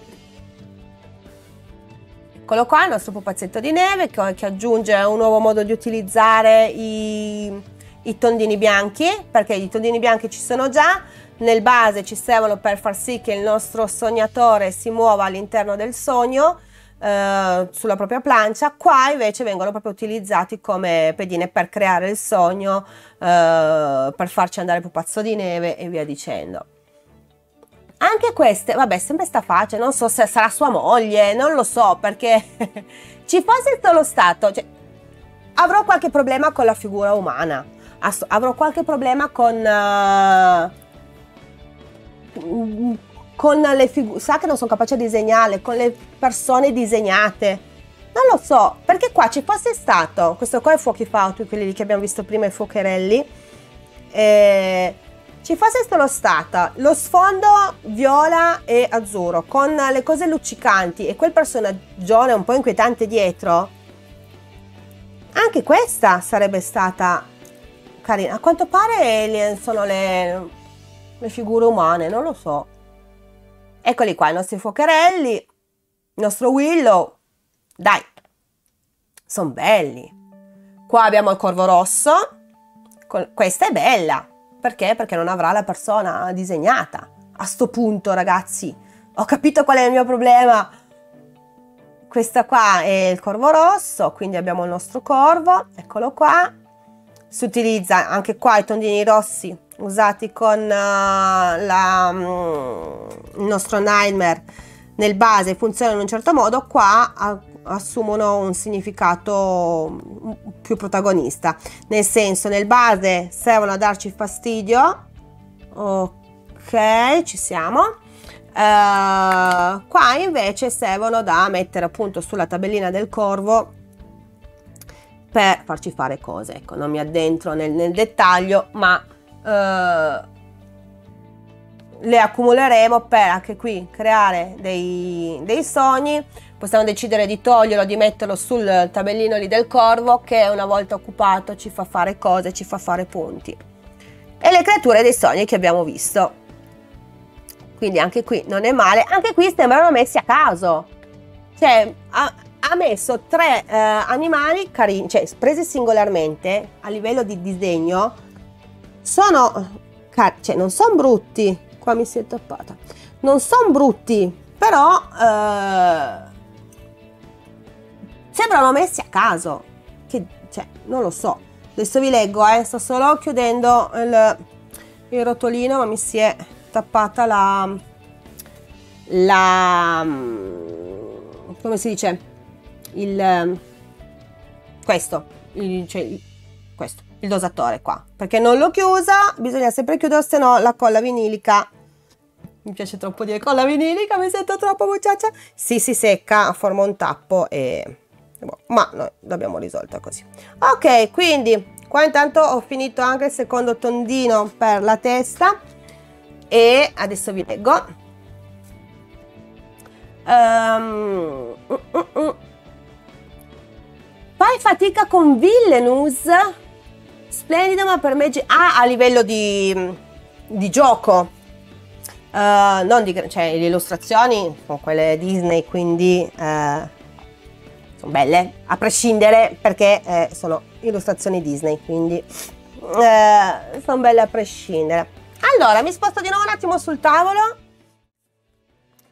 A: eccolo qua, il nostro pupazzetto di neve che, che aggiunge un nuovo modo di utilizzare i, i tondini bianchi, perché i tondini bianchi ci sono già, nel base ci servono per far sì che il nostro sognatore si muova all'interno del sogno, Uh, sulla propria plancia. Qua invece vengono proprio utilizzati come pedine per creare il sogno, uh, per farci andare il pupazzo di neve e via dicendo. Anche queste, vabbè, sempre sta faccia, non so se sarà sua moglie, non lo so, perché ci fosse solo stato, cioè, avrò qualche problema con la figura umana, avrò qualche problema con uh, con le figure, sa che non sono capace a disegnare, con le persone disegnate, non lo so, perché qua ci fosse stato, questo qua è fuochi fauti, quelli lì che abbiamo visto prima, i fuocherelli, eh, ci fosse solo stata lo sfondo viola e azzurro, con le cose luccicanti e quel personaggione un po' inquietante dietro, anche questa sarebbe stata carina. A quanto pare sono le, le figure umane, non lo so. Eccoli qua i nostri fuocherelli, il nostro Willow, dai, sono belli. Qua abbiamo il corvo rosso, questa è bella, perché? Perché non avrà la persona disegnata. A sto punto, ragazzi, ho capito qual è il mio problema. Questa qua è il corvo rosso, quindi abbiamo il nostro corvo, eccolo qua. Si utilizza anche qua i tondini rossi usati con uh, la, um, il nostro Nightmare nel base, funzionano in un certo modo, qua a, assumono un significato più protagonista, nel senso nel base servono a darci fastidio, ok, ci siamo, uh, qua invece servono da mettere appunto sulla tabellina del corvo per farci fare cose, ecco, non mi addentro nel, nel dettaglio, ma Uh, le accumuleremo per anche qui creare dei, dei sogni. Possiamo decidere di toglierlo, di metterlo sul tabellino lì del corvo, che una volta occupato ci fa fare cose, ci fa fare punti. E le creature dei sogni che abbiamo visto, quindi anche qui non è male. Anche qui sembrano messi a caso, cioè ha, ha messo tre uh, animali carini, cioè presi singolarmente a livello di disegno. Sono, cioè non sono brutti, qua mi si è tappata, non sono brutti, però eh, sembrano messi a caso, che, cioè, non lo so, adesso vi leggo, eh, sto solo chiudendo il, il rotolino, ma mi si è tappata la, la, come si dice, il, questo, il, cioè, questo. Il dosatore qua, perché non l'ho chiusa, bisogna sempre chiudere, se no la colla vinilica, mi piace troppo dire colla vinilica, mi sento troppo mucciaccia, si si secca, forma un tappo e ma noi l'abbiamo risolta così. Ok, quindi qua intanto ho finito anche il secondo tondino per la testa e adesso vi leggo. Um, uh, uh, uh. Fai fatica con Villainous? Splendido, ma per me ah, a livello di, di gioco, uh, non di, cioè le illustrazioni sono quelle Disney, quindi uh, sono belle a prescindere, perché eh, sono illustrazioni Disney, quindi uh, sono belle a prescindere. Allora mi sposto di nuovo un attimo sul tavolo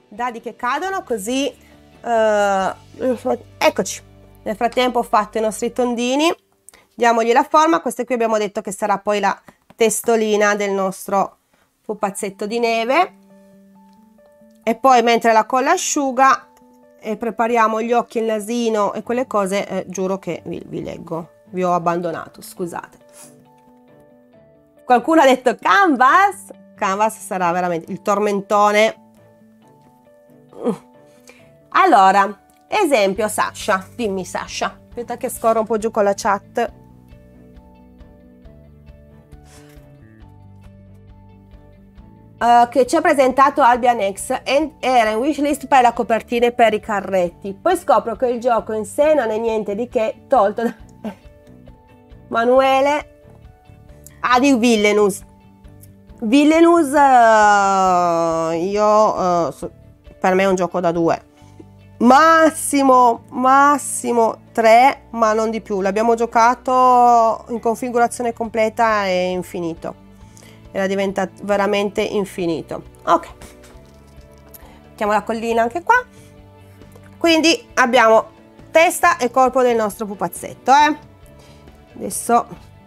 A: dadi che cadono, così eh, eccoci. Nel frattempo ho fatto i nostri tondini, diamogli la forma. Questa qui abbiamo detto che sarà poi la testolina del nostro pupazzetto di neve. E poi mentre la colla asciuga e prepariamo gli occhi, il nasino e quelle cose, eh, giuro che vi, vi leggo, vi ho abbandonato, scusate. Qualcuno ha detto canvas? Canvas sarà veramente il tormentone. Allora, esempio, Sasha, dimmi Sasha, aspetta che scorro un po' giù con la chat. Uh, che ci ha presentato Albion X e era in wishlist per la copertina e per i carretti. Poi scopro che il gioco in sé non è niente di che, tolto da Manuele. Ah, di Villainous. Villainous, uh, io uh, per me è un gioco da due, massimo massimo tre, ma non di più. L'abbiamo giocato in configurazione completa e infinito. Era diventato veramente infinito. Ok, mettiamo la collina anche qua. Quindi abbiamo testa e corpo del nostro pupazzetto, eh. Adesso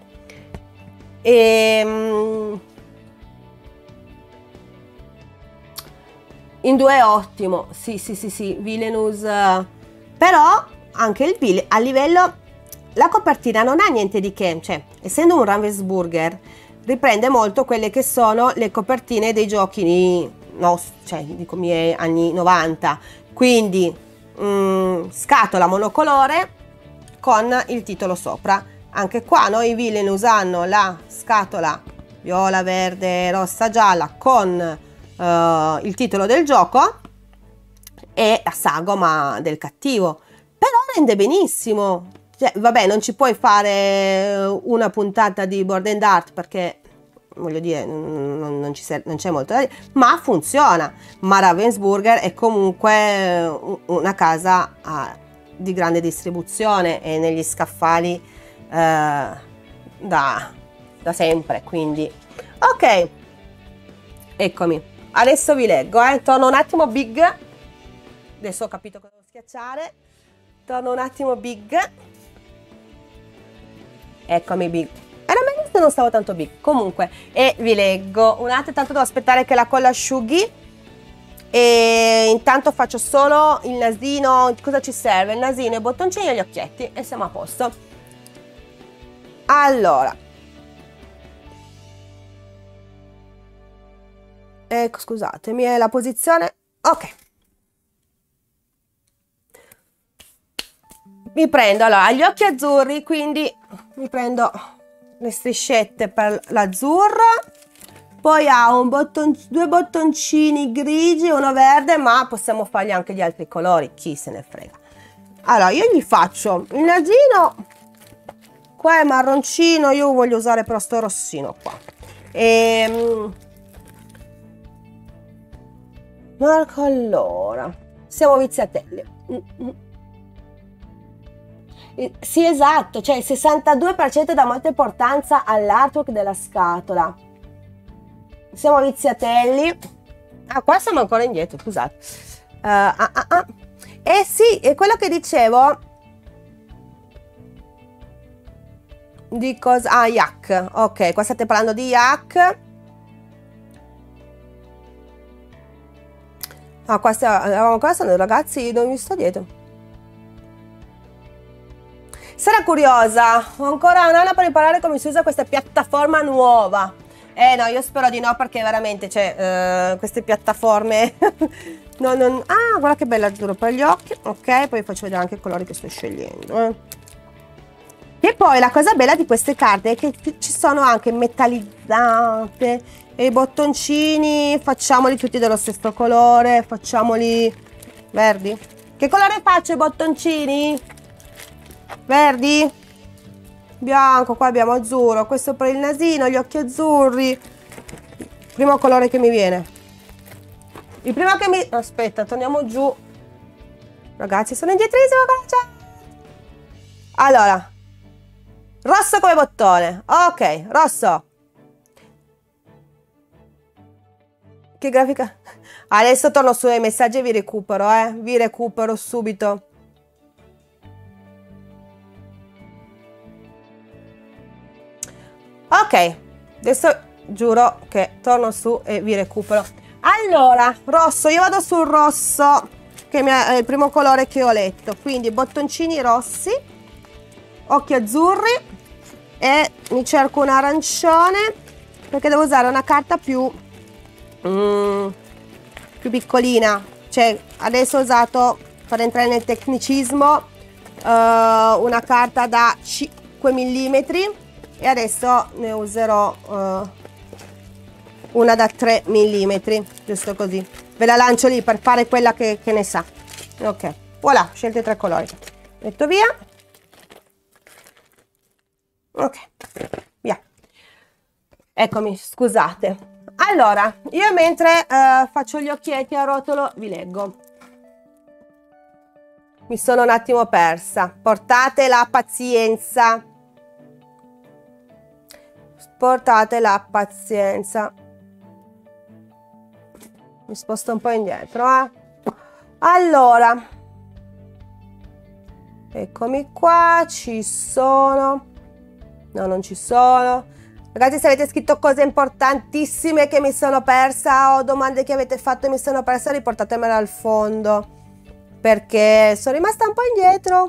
A: ehm, in due è ottimo, sì sì sì sì, Villainous, però anche il Ville a livello, la copertina non ha niente di che, cioè essendo un Ravensburger riprende molto quelle che sono le copertine dei giochi, no, cioè dico miei anni novanta, quindi mh, scatola monocolore con il titolo sopra. Anche qua noi Villainous hanno la scatola viola, verde, rossa, gialla con uh, il titolo del gioco e la sagoma del cattivo, però rende benissimo. Cioè, vabbè, non ci puoi fare una puntata di Board and Art perché, voglio dire, non, non c'è molto da dire, ma funziona. Ma Ravensburger è comunque una casa uh, di grande distribuzione e negli scaffali uh, da, da sempre, quindi ok, eccomi. Adesso vi leggo, eh. Torno un attimo big. Adesso ho capito cosa devo schiacciare. Torno un attimo big. Eccomi big. Era meglio se non stavo tanto big. Comunque, e vi leggo un attimo, tanto devo aspettare che la colla asciughi. E intanto faccio solo il nasino. Cosa ci serve? Il nasino, i bottoncini e gli occhietti e siamo a posto. Allora. Ecco, scusatemi, è la posizione. Ok. Mi prendo allora gli occhi azzurri, quindi mi prendo le striscette per l'azzurro, poi ha un botton, due bottoncini grigi e uno verde, ma possiamo fargli anche gli altri colori, chi se ne frega. Allora io gli faccio il nasino, qua è marroncino, io voglio usare però sto rossino qua. E marco, allora siamo viziatelli. Mm -mm. Sì, esatto, cioè il sessantadue per cento dà molta importanza all'artwork della scatola. Siamo viziatelli. Ah, qua siamo ancora indietro, scusate. Uh, ah, ah, ah. Eh sì, è quello che dicevo. Di cosa? Ah, yak. Ok, qua state parlando di yak. Ah, qua stiamo ancora sono ragazzi, non vi sto dietro. Sarà curiosa, ho ancora un anno per imparare come si usa questa piattaforma nuova. Eh no, io spero di no perché veramente, cioè, uh, queste piattaforme... no, non... Ah, guarda che bella azzurro per gli occhi. Ok, poi vi faccio vedere anche i colori che sto scegliendo. Eh. E poi la cosa bella di queste carte è che ci sono anche metallizzate e i bottoncini, facciamoli tutti dello stesso colore, facciamoli verdi. Che colore faccio i bottoncini? Verdi, bianco, qua abbiamo azzurro, questo per il nasino, gli occhi azzurri, primo colore che mi viene, il primo che mi... aspetta, torniamo giù, ragazzi sono indietrissima con la chat. Allora, rosso come bottone, ok, rosso, che grafica. Adesso torno sui messaggi e vi recupero, eh. Vi recupero subito. Ok, adesso giuro che torno su e vi recupero. Allora, rosso, io vado sul rosso, che è il primo colore che ho letto. Quindi bottoncini rossi, occhi azzurri e mi cerco un arancione, perché devo usare una carta più, mm, più piccolina. Cioè, adesso ho usato, per entrare nel tecnicismo, uh, una carta da cinque millimetri e adesso ne userò uh, una da tre millimetri, giusto così. Ve la lancio lì per fare quella che, che ne sa. Ok, voilà, scelte tre colori. Metto via. Ok, via. Eccomi, scusate. Allora, io mentre uh, faccio gli occhietti a rotolo vi leggo. Mi sono un attimo persa. Portate la pazienza. Portate la pazienza. Mi sposto un po' indietro, eh. Allora, eccomi qua, ci sono. No, non ci sono. Ragazzi, se avete scritto cose importantissime che mi sono persa o domande che avete fatto e mi sono persa, riportatemele al fondo, perché sono rimasta un po' indietro.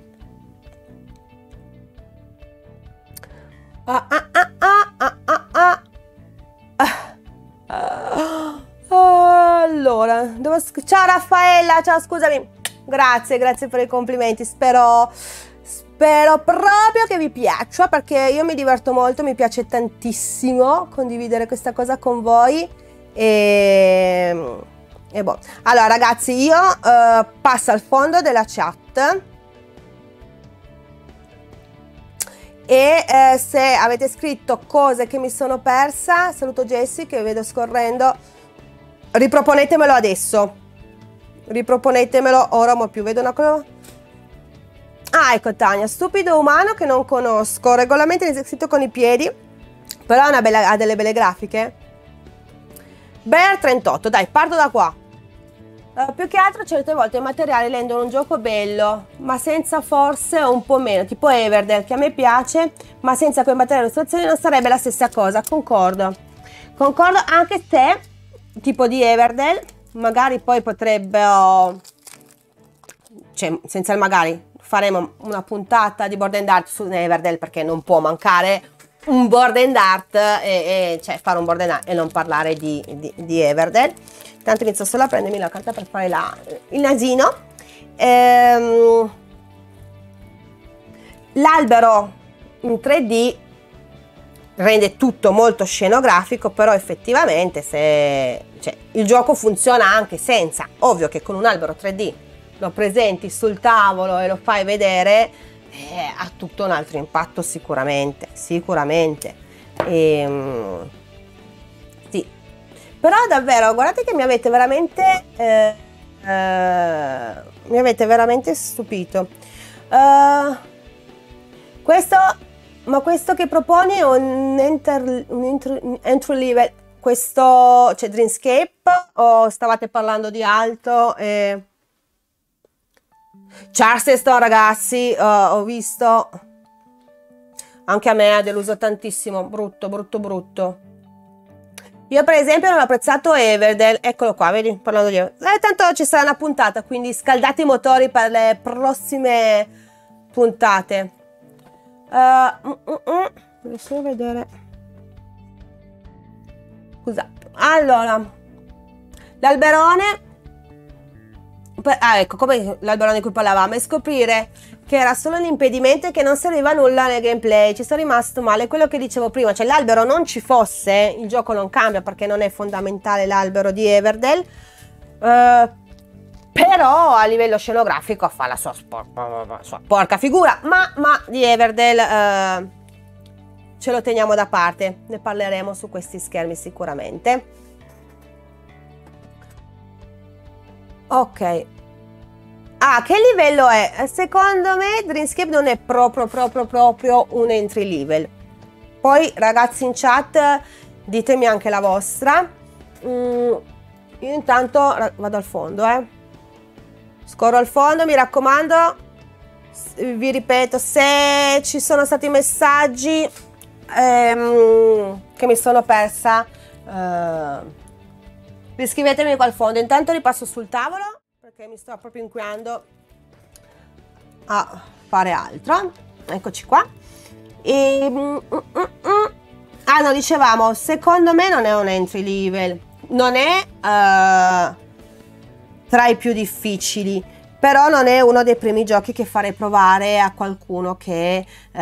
A: Ah, ah, ah, ah, ah, ah, ah. Ah. Allora, devo... ciao Raffaella, ciao, scusami. Grazie, grazie per i complimenti. Spero, spero proprio che vi piaccia, perché io mi diverto molto, mi piace tantissimo condividere questa cosa con voi. E, e boh. Allora, ragazzi, io uh, passo al fondo della chat. E eh, se avete scritto cose che mi sono persa, saluto Jessie che vedo scorrendo, riproponetemelo adesso, riproponetemelo ora o più. Vedo una cosa. Ah, ecco Tania, stupido umano che non conosco, regolamento è scritto con i piedi, però ha, una bella, ha delle belle grafiche. Bear trentotto, dai, parto da qua. Uh, più che altro certe volte i materiali rendono un gioco bello, ma senza forse un po' meno, tipo Everdell che a me piace, ma senza quei materiali e illustrazioni non sarebbe la stessa cosa. Concordo, concordo, anche se tipo di Everdell magari poi potrebbe, oh, cioè senza il magari, faremo una puntata di board and art su Everdell, perché non può mancare un board and art e, e cioè fare un board and art e non parlare di, di, di Everdell. Tanto inizio solo a prendermi la carta per fare la, il nasino. Ehm, l'albero in tre D rende tutto molto scenografico, però effettivamente se, cioè, il gioco funziona anche senza. Ovvio che con un albero tre D lo presenti sul tavolo e lo fai vedere, eh, ha tutto un altro impatto sicuramente, sicuramente. Ehm, sì. Però davvero, guardate che mi avete veramente, eh, eh, mi avete veramente stupito. Uh, questo, ma questo che proponi è un, enter, un entry, entry level, questo, cioè Dreamscape, o stavate parlando di altro? Eh? Charleston, ragazzi, uh, ho visto, anche a me ha deluso tantissimo, brutto, brutto, brutto. Io per esempio non ho apprezzato Everdell, eccolo qua, vedi, parlando di Everdell. Eh, tanto ci sarà una puntata, quindi scaldate i motori per le prossime puntate. Uh, mm, mm, mm. Voglio solo vedere. Scusate. Allora, l'alberone. Ah, ecco, come l'alberone di cui parlavamo, e scoprire che era solo un impedimento e che non serviva a nulla nel gameplay. Ci sono rimasto male, quello che dicevo prima, cioè l'albero non ci fosse, il gioco non cambia perché non è fondamentale l'albero di Everdell, uh, però a livello scenografico fa la sua, la sua porca figura, ma, ma di Everdell uh, ce lo teniamo da parte, ne parleremo su questi schermi sicuramente. Ok. Ah, che livello è? Secondo me Dreamscape non è proprio proprio proprio un entry level. Poi ragazzi in chat ditemi anche la vostra. mm, io intanto vado al fondo, eh. Scorro al fondo, mi raccomando, vi ripeto, se ci sono stati messaggi ehm, che mi sono persa, eh, riscrivetemi qua al fondo. Intanto ripasso sul tavolo perché mi sto proprio inquiando a fare altro. Eccoci qua. E, mm, mm, mm. Ah no, dicevamo, secondo me non è un entry level, non è uh, tra i più difficili, però non è uno dei primi giochi che farei provare a qualcuno che uh,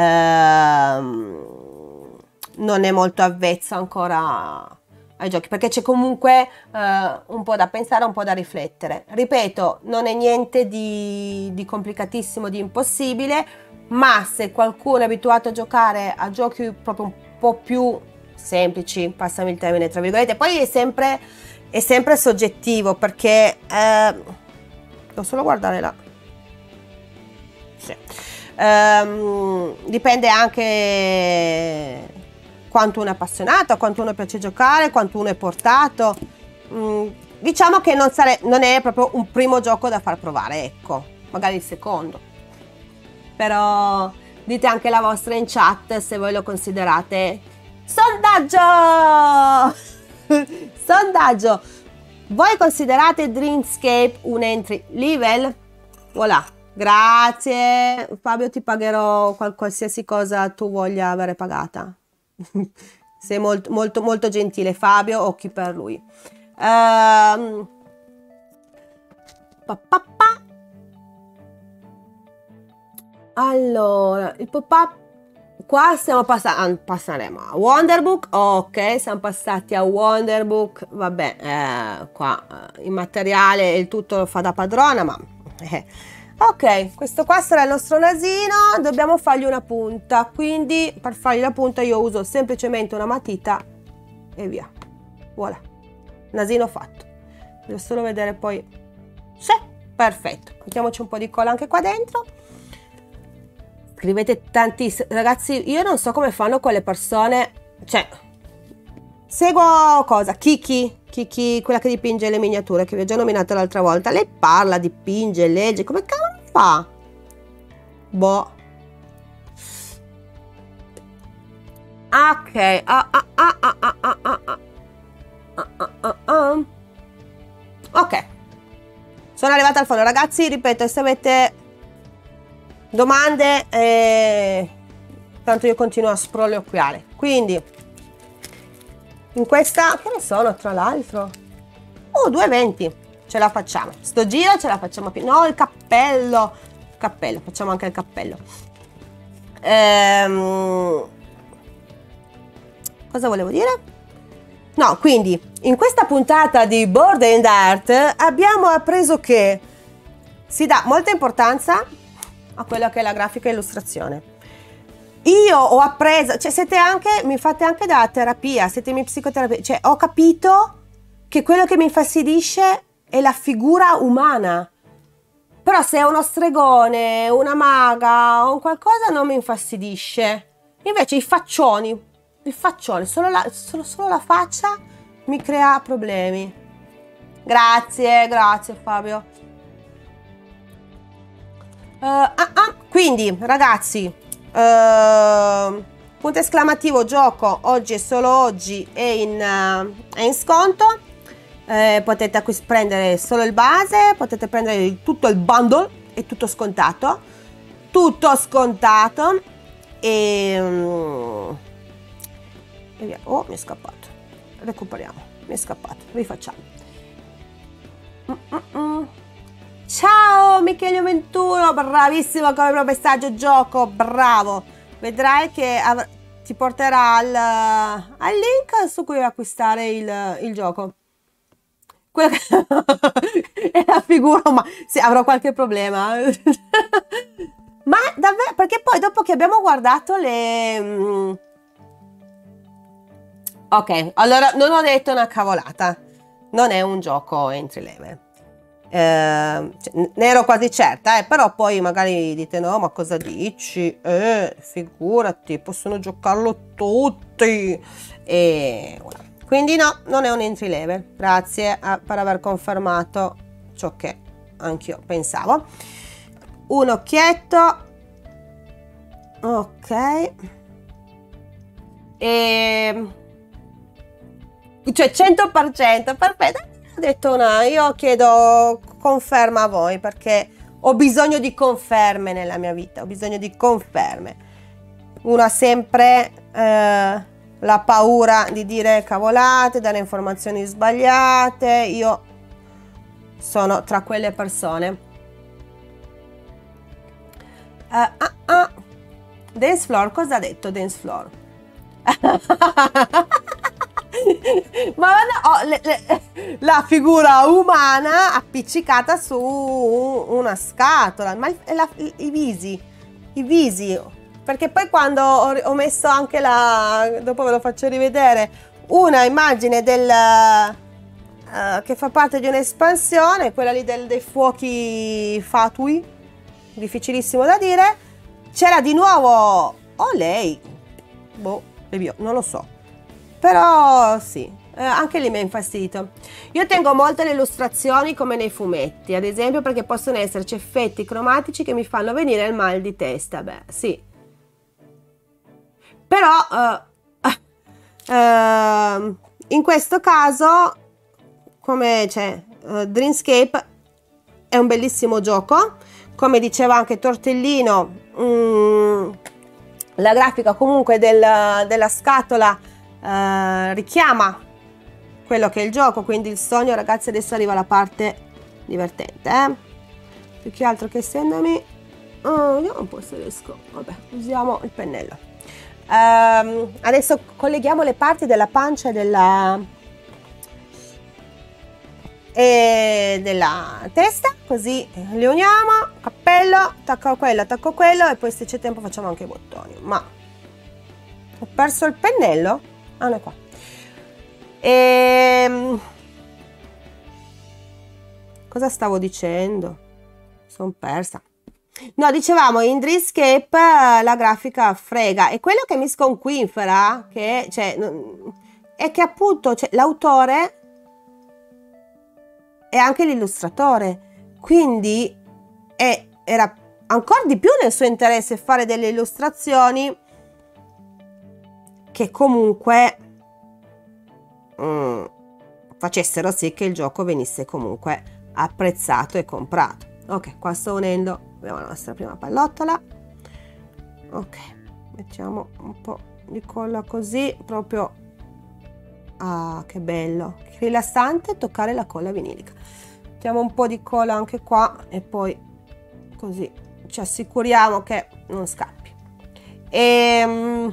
A: non è molto avvezzo ancora ai giochi, perché c'è comunque uh, un po' da pensare, un po' da riflettere. Ripeto, non è niente di, di complicatissimo, di impossibile, ma se qualcuno è abituato a giocare a giochi proprio un po' più semplici, passami il termine tra virgolette, poi è sempre, è sempre soggettivo, perché eh, devo solo guardare là, sì. um, dipende anche quanto uno è appassionato, quanto uno piace giocare, quanto uno è portato. Mm, diciamo che non, sare- non è proprio un primo gioco da far provare, ecco, magari il secondo, però dite anche la vostra in chat se voi lo considerate. Sondaggio! Sondaggio! Voi considerate Dreamscape un entry level? Voilà, grazie Fabio, ti pagherò qual qualsiasi cosa tu voglia avere pagata. Sei molto molto molto gentile Fabio, occhi per lui. um, pa, pa, pa. Allora, il pop-up, qua stiamo passando, passeremo a Wonderbook, ok, siamo passati a Wonderbook, vabbè, eh, qua eh, il materiale e il tutto lo fa da padrona, ma eh. Ok, questo qua sarà il nostro nasino, dobbiamo fargli una punta, quindi per fargli la punta io uso semplicemente una matita e via, voilà, nasino fatto. Devo solo vedere poi, sì, perfetto, mettiamoci un po' di colla anche qua dentro. Scrivete tantissimo, ragazzi, io non so come fanno quelle persone, cioè, seguo cosa? Kiki, Kiki, quella che dipinge le miniature, che vi ho già nominato l'altra volta, lei parla, dipinge, legge, come cavolo fa? Boh. Ok, ah, ah, ah, ah, ah, ah, ah, ah, ah, ah, ah. Ok, sono arrivata al fondo, ragazzi, ripeto, se avete domande, eh, tanto io continuo a sproloquiare. Quindi in questa, che ne sono tra l'altro, oh, due venti, ce la facciamo, sto giro ce la facciamo più, no, il cappello, il cappello, facciamo anche il cappello. Ehm, cosa volevo dire? No, quindi in questa puntata di Board and Art abbiamo appreso che si dà molta importanza a quella che è la grafica e illustrazione. Io ho appreso, cioè siete anche, mi fate anche da terapia, siete miei psicoterapeuti, cioè ho capito che quello che mi infastidisce è la figura umana. Però se è uno stregone, una maga o un qualcosa non mi infastidisce. Invece i faccioni, il faccione, solo la, solo, solo la faccia mi crea problemi. Grazie, grazie Fabio. Uh, ah, ah, quindi ragazzi, Uh, punto esclamativo gioco oggi e solo oggi è in, uh, è in sconto, eh, potete prendere solo il base, potete prendere il, tutto il bundle, è tutto scontato, tutto scontato e, um, e via. Oh, mi è scappato, recuperiamo, mi è scappato, rifacciamo. mm -mm -mm. Ciao Michele ventuno, bravissimo come proprio messaggio gioco, bravo, vedrai che ti porterà al, al link su cui acquistare il, il gioco. Quello che è la figura, ma sì, avrò qualche problema. Ma davvero, perché poi dopo che abbiamo guardato le... Ok, allora non ho detto una cavolata, non è un gioco entry level. Eh, cioè, ne ero quasi certa, eh, però poi magari dite no, ma cosa dici? Eh, figurati, possono giocarlo tutti. E voilà. quindi no, non è un entry level. Grazie a, per aver confermato ciò che anch'io pensavo. Un occhietto, ok, e cioè cento per cento perfetto. Ho detto no, io chiedo conferma a voi perché ho bisogno di conferme nella mia vita, ho bisogno di conferme. Uno ha sempre eh, la paura di dire cavolate, dare informazioni sbagliate. Io sono tra quelle persone. Uh, ah, ah. Dance floor, cosa ha detto Dance floor? Ma oh, le, le, la figura umana appiccicata su una scatola, ma il, la, i visi, i visi, perché poi quando ho, ho messo anche la, dopo ve lo faccio rivedere, una immagine del uh, che fa parte di un'espansione, quella lì del, dei fuochi fatui, difficilissimo da dire, c'era di nuovo o lei, boh, io non lo so. Però sì, eh, anche lì mi ha infastidito. Io tengo molto le illustrazioni come nei fumetti, ad esempio, perché possono esserci effetti cromatici che mi fanno venire il mal di testa. Beh, sì. Però uh, uh, in questo caso, come c'è, uh, Dreamscape è un bellissimo gioco. Come diceva anche Tortellino, um, la grafica comunque del, della scatola Uh, richiama quello che è il gioco, quindi il sogno. Ragazzi, adesso arriva la parte divertente, eh? Più che altro che essendomi oh, vediamo un po' se riesco, vabbè, usiamo il pennello. Um, adesso colleghiamo le parti della pancia e della e della testa, così le uniamo. Cappello, attacco quello, attacco quello, e poi se c'è tempo facciamo anche i bottoni. Ma ho perso il pennello. Ah, no, è qua. Ehm... Cosa stavo dicendo? Sono persa. No, dicevamo in Dreamscape la grafica frega, e quello che mi sconquinfera che, cioè, è che appunto cioè, l'autore è anche l'illustratore, quindi è, era ancora di più nel suo interesse fare delle illustrazioni che comunque mm, facessero sì che il gioco venisse comunque apprezzato e comprato. Ok, qua sto unendo, abbiamo la nostra prima pallottola. Ok, mettiamo un po' di colla così, proprio, ah, che bello, che rilassante toccare la colla vinilica. Mettiamo un po' di colla anche qua e poi così ci assicuriamo che non scappi. E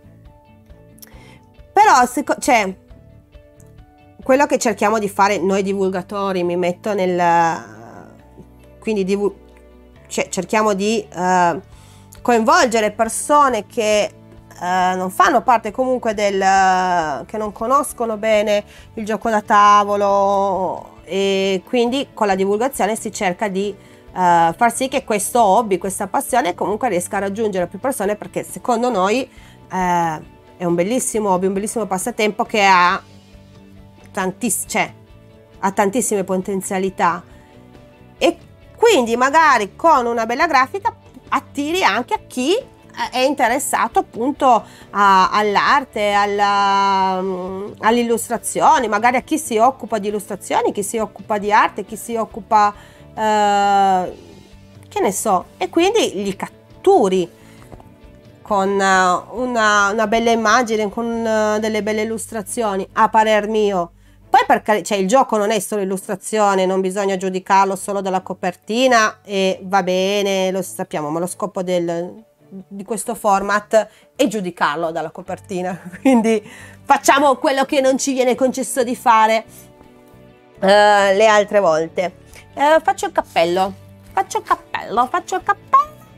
A: però se, cioè, quello che cerchiamo di fare noi divulgatori, mi metto nel, quindi divu, cioè, cerchiamo di uh, coinvolgere persone che uh, non fanno parte comunque del, uh, che non conoscono bene il gioco da tavolo, e quindi con la divulgazione si cerca di uh, far sì che questo hobby, questa passione comunque riesca a raggiungere più persone, perché secondo noi uh, è un bellissimo hobby, un bellissimo passatempo che ha, tantiss- cioè, ha tantissime potenzialità, e quindi magari con una bella grafica attiri anche a chi è interessato appunto all'arte, all'illustrazione, magari a chi si occupa di illustrazioni, chi si occupa di arte, chi si occupa, eh, che ne so, e quindi li catturi con una, una bella immagine, con uh, delle belle illustrazioni, a parer mio. Poi perché cioè, il gioco non è solo illustrazione, non bisogna giudicarlo solo dalla copertina, e va bene, lo sappiamo, ma lo scopo del, di questo format è giudicarlo dalla copertina, quindi facciamo quello che non ci viene concesso di fare uh, le altre volte. Uh, faccio il cappello, faccio il cappello, faccio il cappello.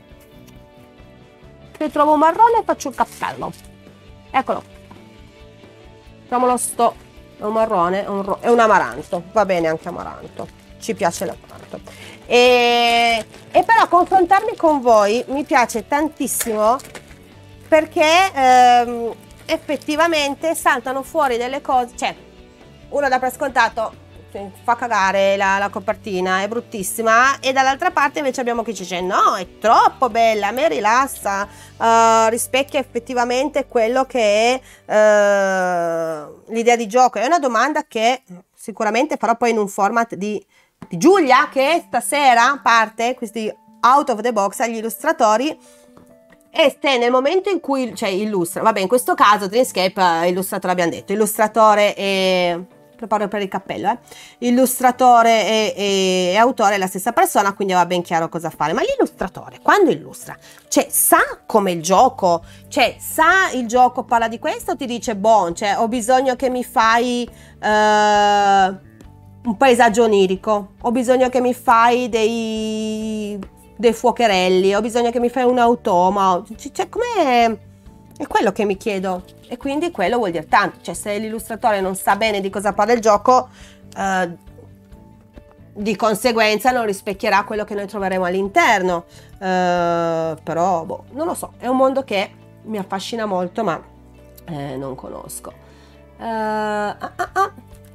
A: Se trovo marrone faccio il cappello, eccolo, facciamolo sto, è un marrone, è un, è un amaranto, va bene anche amaranto, ci piace l'amaranto, e, e però confrontarmi con voi mi piace tantissimo, perché ehm, effettivamente saltano fuori delle cose, cioè uno dà per scontato, fa cagare la, la copertina, è bruttissima, e dall'altra parte invece abbiamo chi ci dice no, è troppo bella, a me rilassa, uh, rispecchia effettivamente quello che è uh, l'idea di gioco. È una domanda che sicuramente farò poi in un format di, di Giulia, che stasera parte questi out of the box agli illustratori, e se nel momento in cui, cioè illustra, vabbè, in questo caso Dreamscape, illustratore abbiamo detto, illustratore e preparo per il cappello, eh. Illustratore e, e, e autore è la stessa persona, quindi va ben chiaro cosa fare. Ma l'illustratore, quando illustra, cioè sa come il gioco, cioè sa il gioco parla di questo, o ti dice boh, cioè ho bisogno che mi fai uh, un paesaggio onirico, ho bisogno che mi fai dei, dei fuocherelli, ho bisogno che mi fai un automa, cioè com'è? È quello che mi chiedo, e quindi quello vuol dire tanto, cioè se l'illustratore non sa bene di cosa parla il gioco, eh, di conseguenza non rispecchierà quello che noi troveremo all'interno, eh, però boh, non lo so, è un mondo che mi affascina molto, ma eh, non conosco. Uh, ah, ah, ah.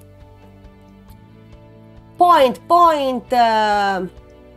A: Point, point... Uh,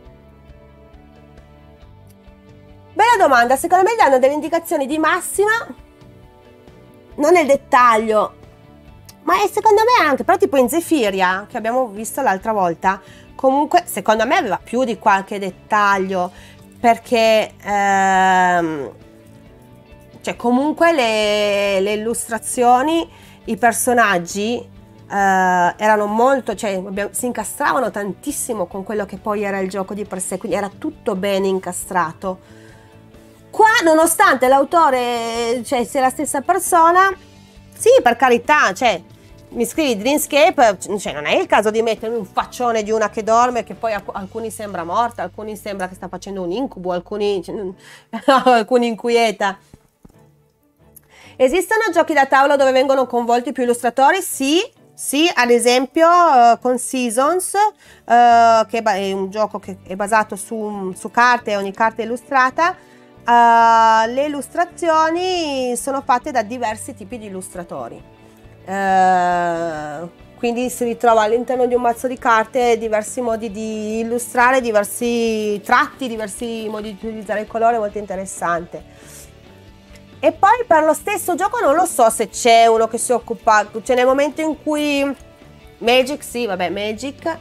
A: bella domanda, secondo me danno delle indicazioni di massima, non nel dettaglio, ma è secondo me anche, però tipo in Zephyria, che abbiamo visto l'altra volta, comunque secondo me aveva più di qualche dettaglio, perché ehm, cioè comunque le, le illustrazioni, i personaggi eh, erano molto, cioè abbiamo, si incastravano tantissimo con quello che poi era il gioco di per sé, quindi era tutto bene incastrato. Qua, nonostante l'autore, cioè, sia la stessa persona, sì, per carità, cioè, mi scrivi Dreamscape, cioè, non è il caso di mettere un faccione di una che dorme, che poi alcuni sembra morta, alcuni sembra che sta facendo un incubo, alcuni, cioè, alcuni inquieta. Esistono giochi da tavolo dove vengono coinvolti più illustratori? Sì, sì, ad esempio uh, con Seasons, uh, che è un gioco che è basato su, su carte, ogni carta è illustrata. Uh, le illustrazioni sono fatte da diversi tipi di illustratori, uh, quindi si ritrova all'interno di un mazzo di carte diversi modi di illustrare, diversi tratti, diversi modi di utilizzare il colore, molto interessante. E poi per lo stesso gioco non lo so se c'è uno che si occupa, cioè nel momento in cui Magic, sì, vabbè, Magic,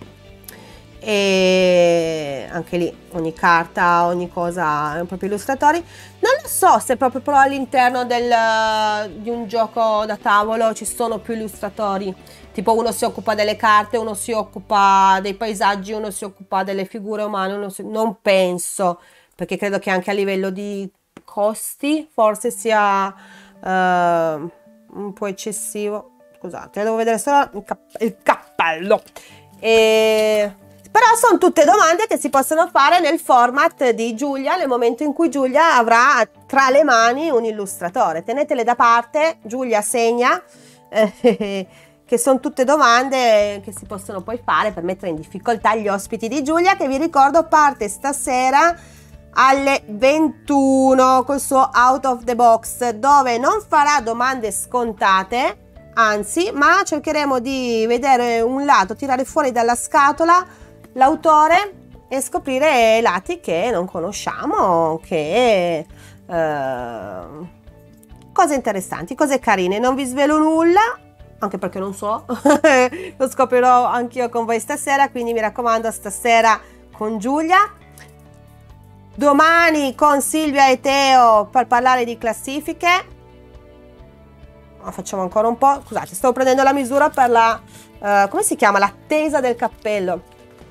A: e anche lì ogni carta, ogni cosa è un proprio illustratori. Non lo so se proprio però all'interno di un gioco da tavolo ci sono più illustratori, tipo uno si occupa delle carte, uno si occupa dei paesaggi, uno si occupa delle figure umane, uno si... non penso, perché credo che anche a livello di costi forse sia uh, un po' eccessivo. Scusate, devo vedere solo il, cap il cappello. E... però sono tutte domande che si possono fare nel format di Giulia, nel momento in cui Giulia avrà tra le mani un illustratore. Tenetele da parte, Giulia segna, eh, che sono tutte domande che si possono poi fare per mettere in difficoltà gli ospiti di Giulia, che vi ricordo parte stasera alle ventuno col suo Out of the Box, dove non farà domande scontate, anzi, ma cercheremo di vedere un lato, tirare fuori dalla scatola l'autore e scoprire lati che non conosciamo, che eh, cose interessanti, cose carine. Non vi svelo nulla, anche perché non so, lo scoprirò anch'io con voi stasera, quindi mi raccomando, stasera con Giulia, domani con Silvia e Teo per parlare di classifiche. Facciamo ancora un po', scusate, stavo prendendo la misura per la uh, come si chiama, la tesa del cappello.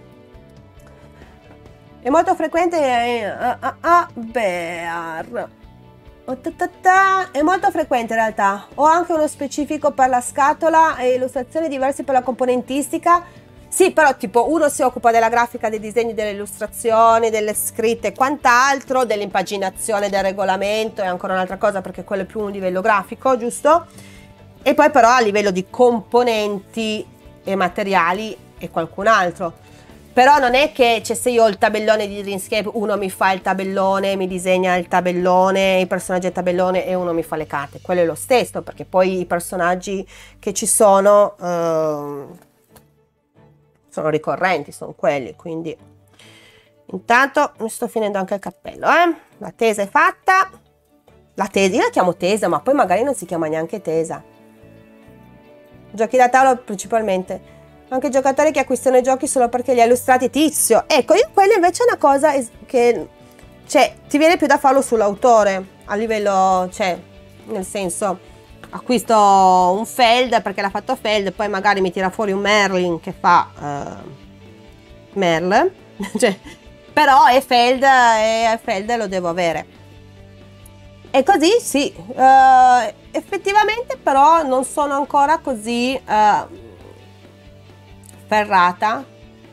A: È molto frequente eh, ah, ah, ah, bear. Oh, ta, ta, ta. È molto frequente in realtà. Ho anche uno specifico per la scatola e illustrazioni diverse per la componentistica. Sì, però tipo uno si occupa della grafica, dei disegni, delle illustrazioni, delle scritte e quant'altro, dell'impaginazione del regolamento è ancora un'altra cosa, perché quello è più un livello grafico, giusto? E poi però a livello di componenti e materiali è qualcun altro. Però non è che, cioè, se io ho il tabellone di Dreamscape, uno mi fa il tabellone, mi disegna il tabellone, i personaggi del tabellone e uno mi fa le carte. Quello è lo stesso, perché poi i personaggi che ci sono eh, sono ricorrenti, sono quelli, quindi intanto mi sto finendo anche il cappello, eh? La tesa è fatta. La tesa, io la chiamo tesa, ma poi magari non si chiama neanche tesa. Giochi da tavolo principalmente. Anche giocatori che acquistano i giochi solo perché li ha illustrati Tizio. Ecco, io quella invece è una cosa che, cioè, ti viene più da farlo sull'autore, a livello, cioè, nel senso, acquisto un Feld perché l'ha fatto Feld, poi magari mi tira fuori un Merlin che fa uh, Merl, cioè, però è Feld e Feld lo devo avere. E così sì, uh, effettivamente però non sono ancora così... Uh, ferrata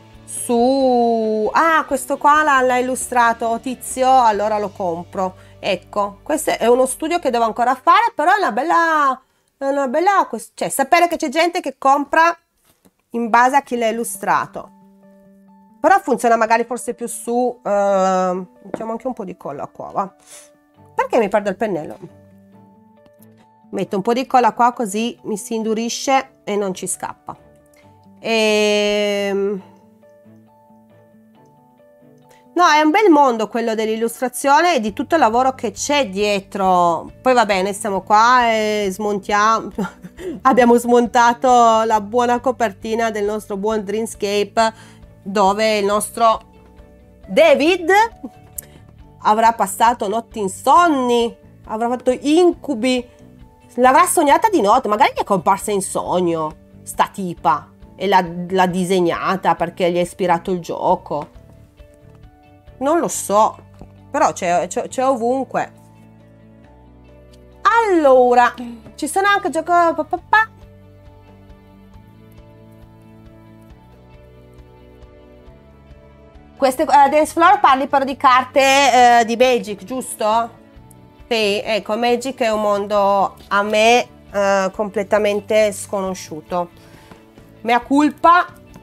A: su ah, questo qua l'ha illustrato Tizio, allora lo compro. Ecco, questo è uno studio che devo ancora fare, però è una bella, è una bella, cioè sapere che c'è gente che compra in base a chi l'ha illustrato. Però funziona magari forse più su eh, mettiamo anche un po' di colla qua, va. Perché mi perdo il pennello? Metto un po' di colla qua così mi si indurisce e non ci scappa. E... no, è un bel mondo quello dell'illustrazione e di tutto il lavoro che c'è dietro. Poi va bene, siamo qua e smontiamo abbiamo smontato la buona copertina del nostro buon Dreamscape, dove il nostro David avrà passato notti insonni, avrà fatto incubi, l'avrà sognata di notte, magari gli è comparsa in sogno sta tipa e l'ha disegnata perché gli è ispirato il gioco, non lo so, però c'è ovunque. Allora, ci sono anche gioco pa, pa, pa. Queste uh, Dance Floor parli però di carte uh, di Magic, giusto? Sì, ecco, Magic è un mondo a me uh, completamente sconosciuto. Mea culpa.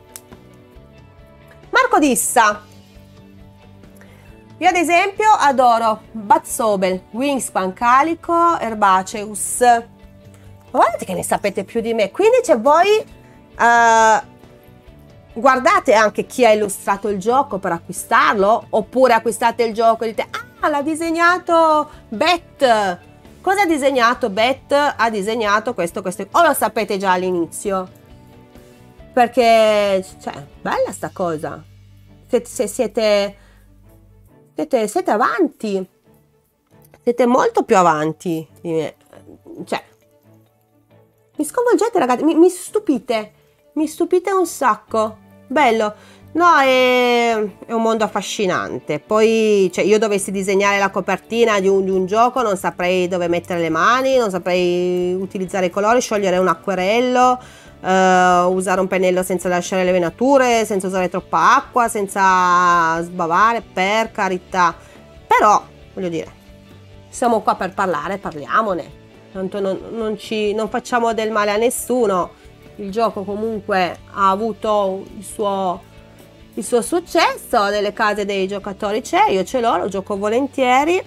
A: Marco Dissa. Io ad esempio adoro Batsobel, Wingspan, Calico, Herbaceus. Guardate che ne sapete più di me. Quindi c'è voi uh, guardate anche chi ha illustrato il gioco per acquistarlo, oppure acquistate il gioco e dite ah, l'ha disegnato Beth. Cosa ha disegnato Beth? Ha disegnato questo, questo, o lo sapete già all'inizio? Perché, cioè, bella sta cosa. Se, se siete, siete, siete avanti, siete molto più avanti di me. Cioè, mi sconvolgete, ragazzi, mi, mi stupite, mi stupite un sacco. Bello. No, è, è un mondo affascinante. Poi, cioè, io dovessi disegnare la copertina di un, di un gioco, non saprei dove mettere le mani, non saprei utilizzare i colori, sciogliere un acquerello. Uh, usare un pennello senza lasciare le venature, senza usare troppa acqua, senza sbavare, per carità. Però, voglio dire, siamo qua per parlare, parliamone. Tanto non, non, ci, non facciamo del male a nessuno. Il gioco comunque ha avuto il suo, il suo successo, nelle case dei giocatori c'è, io ce l'ho, lo gioco volentieri.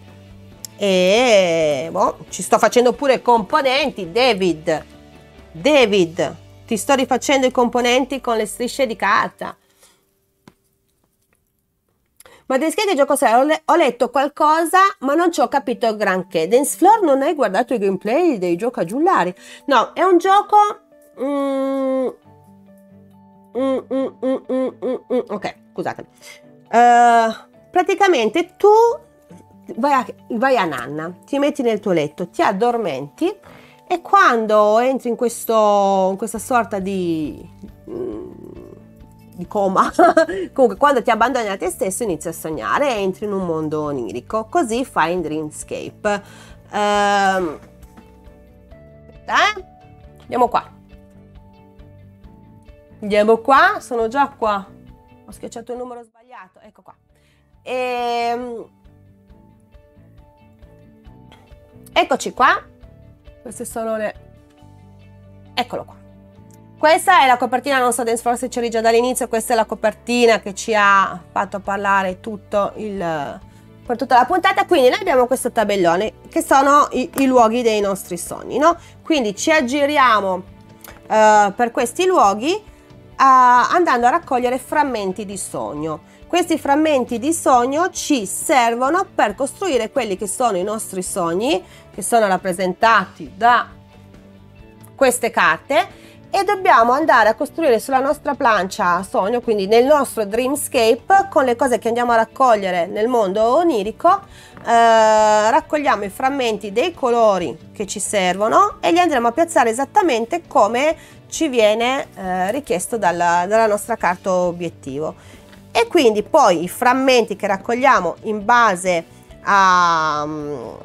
A: E boh, ci sto facendo pure componenti, David. David, ti sto rifacendo i componenti con le strisce di carta. Ma Dance che gioco sei? Ho, le ho letto qualcosa, ma non ci ho capito granché. Dance Floor, non hai guardato i gameplay dei giochi giullari? No, è un gioco... Mm, mm, mm, mm, mm, mm, mm, ok, scusate. Uh, praticamente tu vai a, vai a nanna, ti metti nel tuo letto, ti addormenti. E quando entri in, questo, in questa sorta di, di coma, comunque quando ti abbandoni a te stesso inizi a sognare e entri in un mondo onirico. Così fai in Dreamscape. Ehm, eh? Andiamo qua. Andiamo qua, sono già qua. Ho schiacciato il numero sbagliato, ecco qua. Ehm, eccoci qua. Queste sono le... eccolo qua. questa è la copertina, non so forse c'eri già dall'inizio, questa è la copertina che ci ha fatto parlare tutto il, per tutta la puntata. Quindi noi abbiamo questo tabellone che sono i, i luoghi dei nostri sogni, no? Quindi ci aggiriamo uh, per questi luoghi uh, andando a raccogliere frammenti di sogno. Questi frammenti di sogno ci servono per costruire quelli che sono i nostri sogni, che sono rappresentati da queste carte, e dobbiamo andare a costruire sulla nostra plancia sogno, quindi nel nostro dreamscape, con le cose che andiamo a raccogliere nel mondo onirico, eh, raccogliamo i frammenti dei colori che ci servono e li andremo a piazzare esattamente come ci viene eh, richiesto dalla, dalla nostra carta obiettivo. E quindi poi i frammenti che raccogliamo in base a um,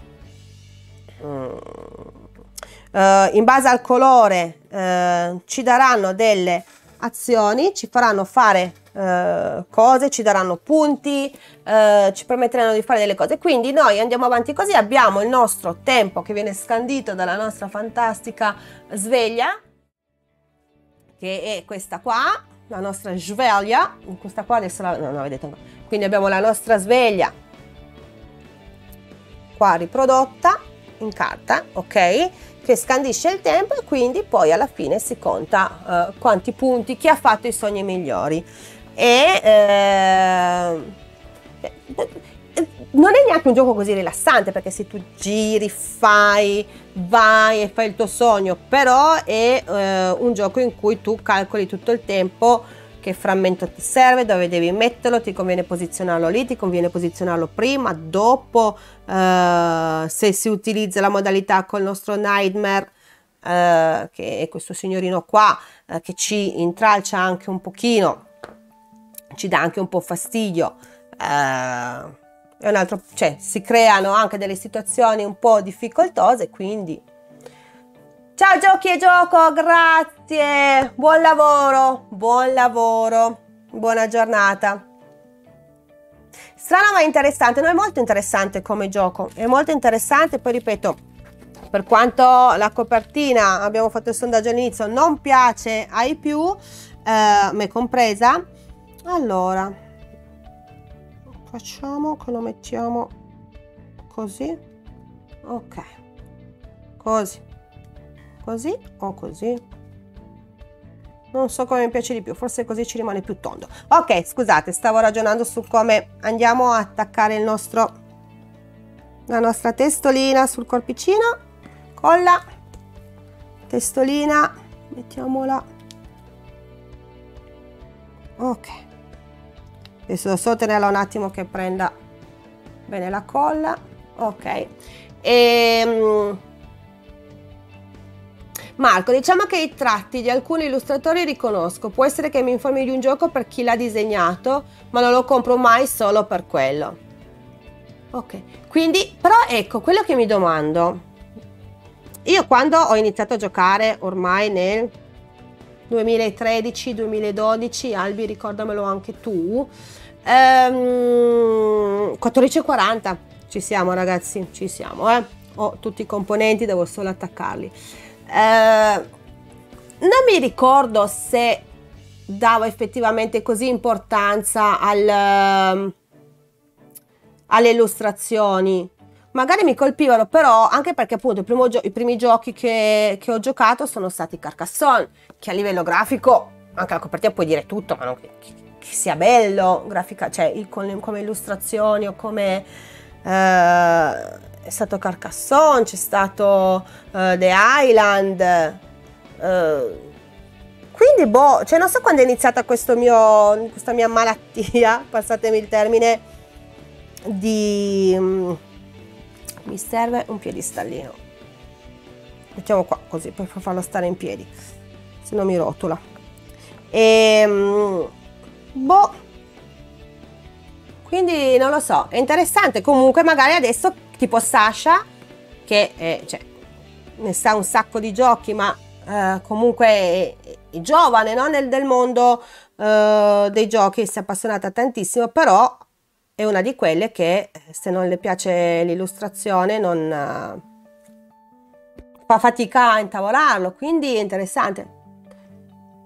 A: Uh, in base al colore uh, ci daranno delle azioni, ci faranno fare uh, cose, ci daranno punti, uh, ci permetteranno di fare delle cose. Quindi noi andiamo avanti così, abbiamo il nostro tempo che viene scandito dalla nostra fantastica sveglia, che è questa qua, la nostra sveglia, questa qua adesso la, no, no, vedete ancora. Quindi abbiamo la nostra sveglia qua riprodotta in carta, ok, che scandisce il tempo, e quindi poi alla fine si conta uh, quanti punti, chi ha fatto i sogni migliori. E eh, non è neanche un gioco così rilassante, perché se tu giri, fai, vai e fai il tuo sogno, però è eh, un gioco in cui tu calcoli tutto il tempo che frammento ti serve, dove devi metterlo, ti conviene posizionarlo lì, ti conviene posizionarlo prima, dopo, eh, se si utilizza la modalità col nostro Nightmare, eh, che è questo signorino qua, eh, che ci intralcia anche un pochino, ci dà anche un po' fastidio, eh, è un altro, cioè si creano anche delle situazioni un po' difficoltose, quindi ciao Giochi e Gioco, grazie, buon lavoro, buon lavoro, buona giornata. Strano ma interessante, no, è molto interessante come gioco, è molto interessante. Poi ripeto, per quanto la copertina, abbiamo fatto il sondaggio all'inizio, non piace ai più, eh, me compresa, allora facciamo che lo mettiamo così, ok, così. Così o così, non so come mi piace di più, forse così ci rimane più tondo. Ok, scusate, stavo ragionando su come andiamo a attaccare il nostro la nostra testolina sul corpicino. Colla, testolina, mettiamola, ok, adesso devo solo tenerla un attimo che prenda bene la colla, ok. E Marco, diciamo che i tratti di alcuni illustratori riconosco, può essere che mi informi di un gioco per chi l'ha disegnato, ma non lo compro mai solo per quello. Ok, quindi, però ecco, quello che mi domando, io quando ho iniziato a giocare ormai nel duemilatredici duemiladodici, Albi ricordamelo anche tu, ehm, quattordici e quaranta, ci siamo ragazzi, ci siamo, eh? Ho tutti i componenti, devo solo attaccarli. Uh, non mi ricordo se davo effettivamente così importanza al, uh, alle illustrazioni, magari mi colpivano, però anche perché appunto il primo i primi giochi che, che ho giocato sono stati Carcassonne, che a livello grafico, anche la copertina puoi dire tutto, ma non che, che, che sia bello grafica, cioè il, con, come illustrazioni o come uh, è stato Carcassonne, c'è stato uh, The Island, uh, quindi boh, cioè non so quando è iniziata questo mio, questa mia malattia, passatemi il termine, di um, mi serve un piedistallino, mettiamo qua così per farlo stare in piedi, se no mi rotola. E um, boh, quindi non lo so, è interessante. Comunque magari adesso tipo Sasha, che è, cioè, ne sa un sacco di giochi, ma eh, comunque è, è giovane, no? Nel del mondo eh, dei giochi, si è appassionata tantissimo, però è una di quelle che se non le piace l'illustrazione non eh, fa fatica a intavolarlo, quindi è interessante.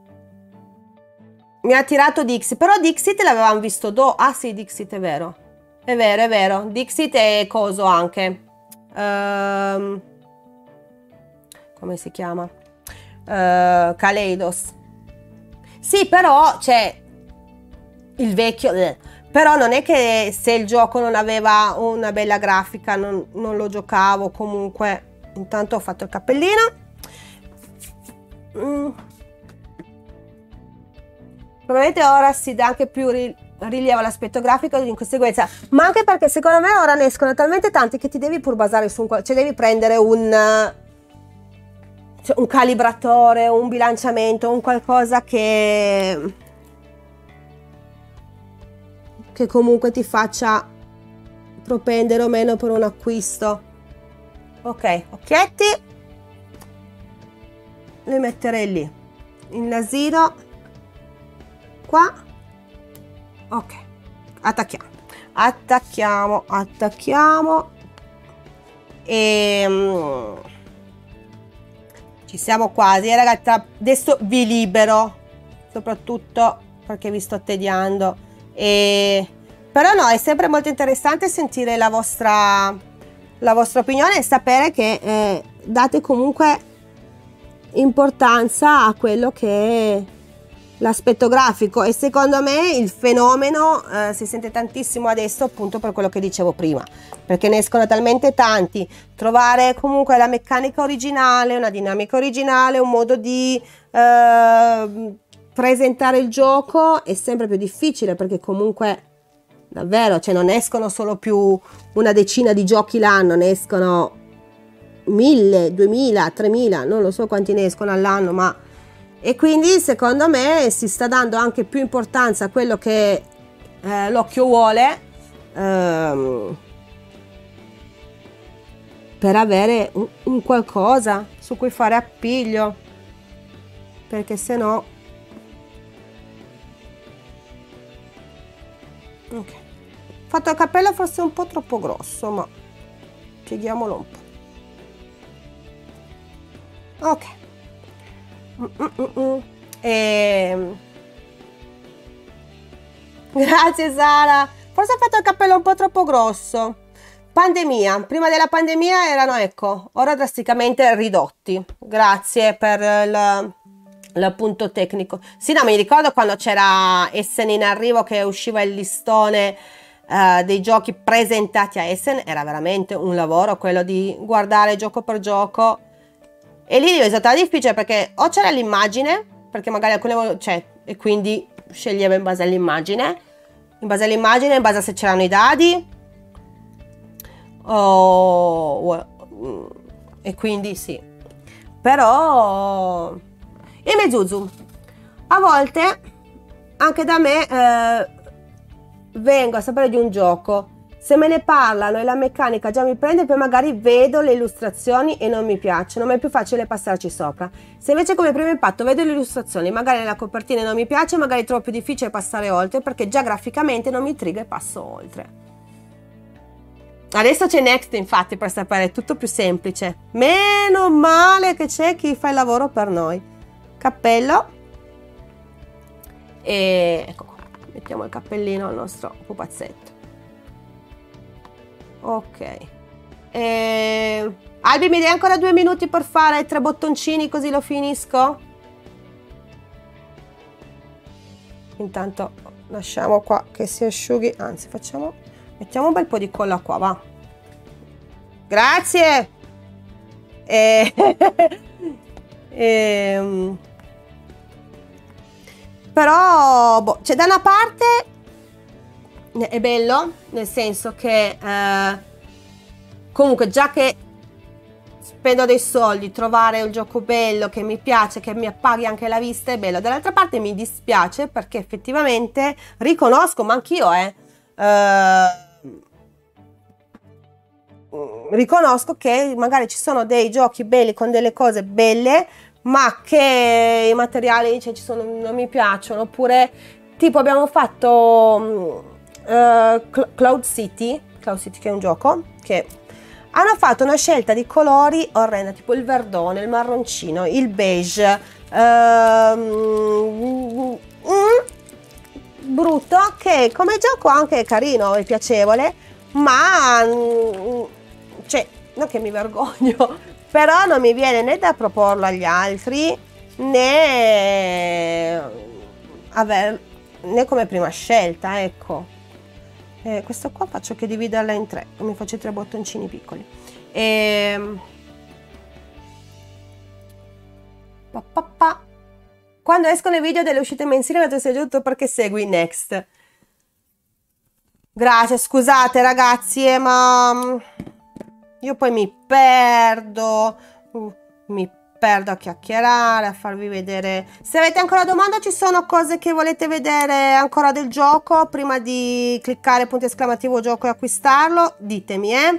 A: mi ha tirato Dixit, però Dixit l'avevamo visto do... Ah sì, Dixit è vero. È vero, è vero. Dixit è coso anche. Um, come si chiama? Uh, Kaleidos. Sì, però c'è il vecchio... Eh. Però non è che se il gioco non aveva una bella grafica non, non lo giocavo comunque. Intanto ho fatto il cappellino. Mm. Probabilmente ora si dà anche più rilievo all'aspetto grafico in conseguenza, ma anche perché secondo me ora ne escono talmente tanti che ti devi pur basare su un... cioè devi prendere un... cioè un calibratore, un bilanciamento, un qualcosa che... che comunque ti faccia propendere o meno per un acquisto. Ok, occhietti, li metterei lì, il nasino qua. Ok, attacchiamo, attacchiamo, attacchiamo e um, ci siamo quasi, eh, ragazzi. Adesso vi libero, soprattutto perché vi sto tediando. E però no, è sempre molto interessante sentire la vostra la vostra opinione e sapere che eh, date comunque importanza a quello che è l'aspetto grafico, e secondo me il fenomeno eh, si sente tantissimo adesso, appunto per quello che dicevo prima, perché ne escono talmente tanti. Trovare comunque la meccanica originale, una dinamica originale, un modo di eh, presentare il gioco è sempre più difficile, perché comunque davvero, cioè non escono solo più una decina di giochi l'anno, ne escono mille, duemila, tremila, non lo so quanti ne escono all'anno, ma e quindi secondo me si sta dando anche più importanza a quello che eh, l'occhio vuole, ehm, per avere un, un qualcosa su cui fare appiglio, perché se no... Ok, fatto il cappello forse un po' troppo grosso, ma pieghiamolo un po'. Ok. Mm -mm -mm -mm. E... grazie Sara, forse ho fatto il cappello un po' troppo grosso. Pandemia, prima della pandemia erano, ecco, ora drasticamente ridotti. Grazie per il... l'appunto tecnico. Sì, no, mi ricordo quando c'era Essen in arrivo, che usciva il listone uh, dei giochi presentati a Essen, era veramente un lavoro quello di guardare gioco per gioco, e lì diventava difficile perché o c'era l'immagine, perché magari alcune c'è, e quindi sceglieva in base all'immagine, in base all'immagine, in base a se c'erano i dadi, o... e quindi sì, però... E Mezzuzu, a volte anche da me eh, vengo a sapere di un gioco, se me ne parlano e la meccanica già mi prende, poi magari vedo le illustrazioni e non mi piacciono, ma è più facile passarci sopra. Se invece come primo impatto vedo le illustrazioni, magari nella copertina non mi piace, magari trovo più difficile passare oltre, perché già graficamente non mi triga e passo oltre. Adesso c'è Next, infatti, per sapere, è tutto più semplice. Meno male che c'è chi fa il lavoro per noi. Cappello, e ecco qua, mettiamo il cappellino al nostro pupazzetto. Ok, e... Albi, mi dai ancora due minuti per fare tre bottoncini così lo finisco? Intanto lasciamo qua che si asciughi, anzi facciamo, mettiamo un bel po' di colla qua, va. Grazie. E... e... però boh, cioè da una parte è bello, nel senso che eh, comunque già che spendo dei soldi, trovare un gioco bello che mi piace, che mi appaghi anche la vista, è bello. Dall'altra parte mi dispiace perché effettivamente riconosco, ma anch'io eh, eh riconosco che magari ci sono dei giochi belli con delle cose belle, ma che i materiali, cioè, ci sono, non mi piacciono. Oppure tipo abbiamo fatto uh, Cloud City Cloud City che è un gioco che hanno fatto una scelta di colori orrenda, tipo il verdone, il marroncino, il beige, uh, mm, brutto che come gioco anche è carino e piacevole, ma cioè non che mi vergogno, però non mi viene né da proporlo agli altri né aver, né come prima scelta, ecco. Eh, questo qua faccio che dividerla in tre, mi faccio tre bottoncini piccoli. E... pa, pa, pa. Quando escono i video delle uscite mensili avete giusto perché segui Next. Grazie, scusate ragazzi, eh, ma io poi mi perdo, mi perdo a chiacchierare, a farvi vedere. Se avete ancora domande, ci sono cose che volete vedere ancora del gioco, prima di cliccare punto esclamativo gioco e acquistarlo, ditemi, eh.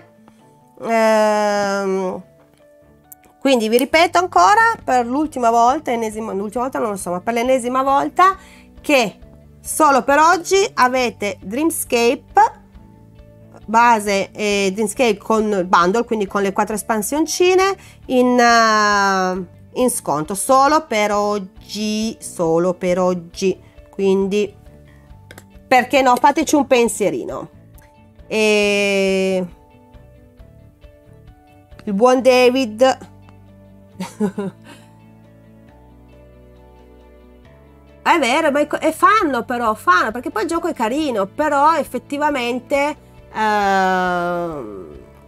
A: Ehm, quindi vi ripeto ancora per l'ultima volta, ennesima, l'ultima volta non lo so, ma per l'ennesima volta, che solo per oggi avete Dreamscape base e Dreamscape con il bundle, quindi con le quattro espansioncine in, uh, in sconto solo per oggi, solo per oggi, quindi perché no, fateci un pensierino. E il buon David è vero, ma è fanno però fanno perché poi il gioco è carino, però effettivamente Uh,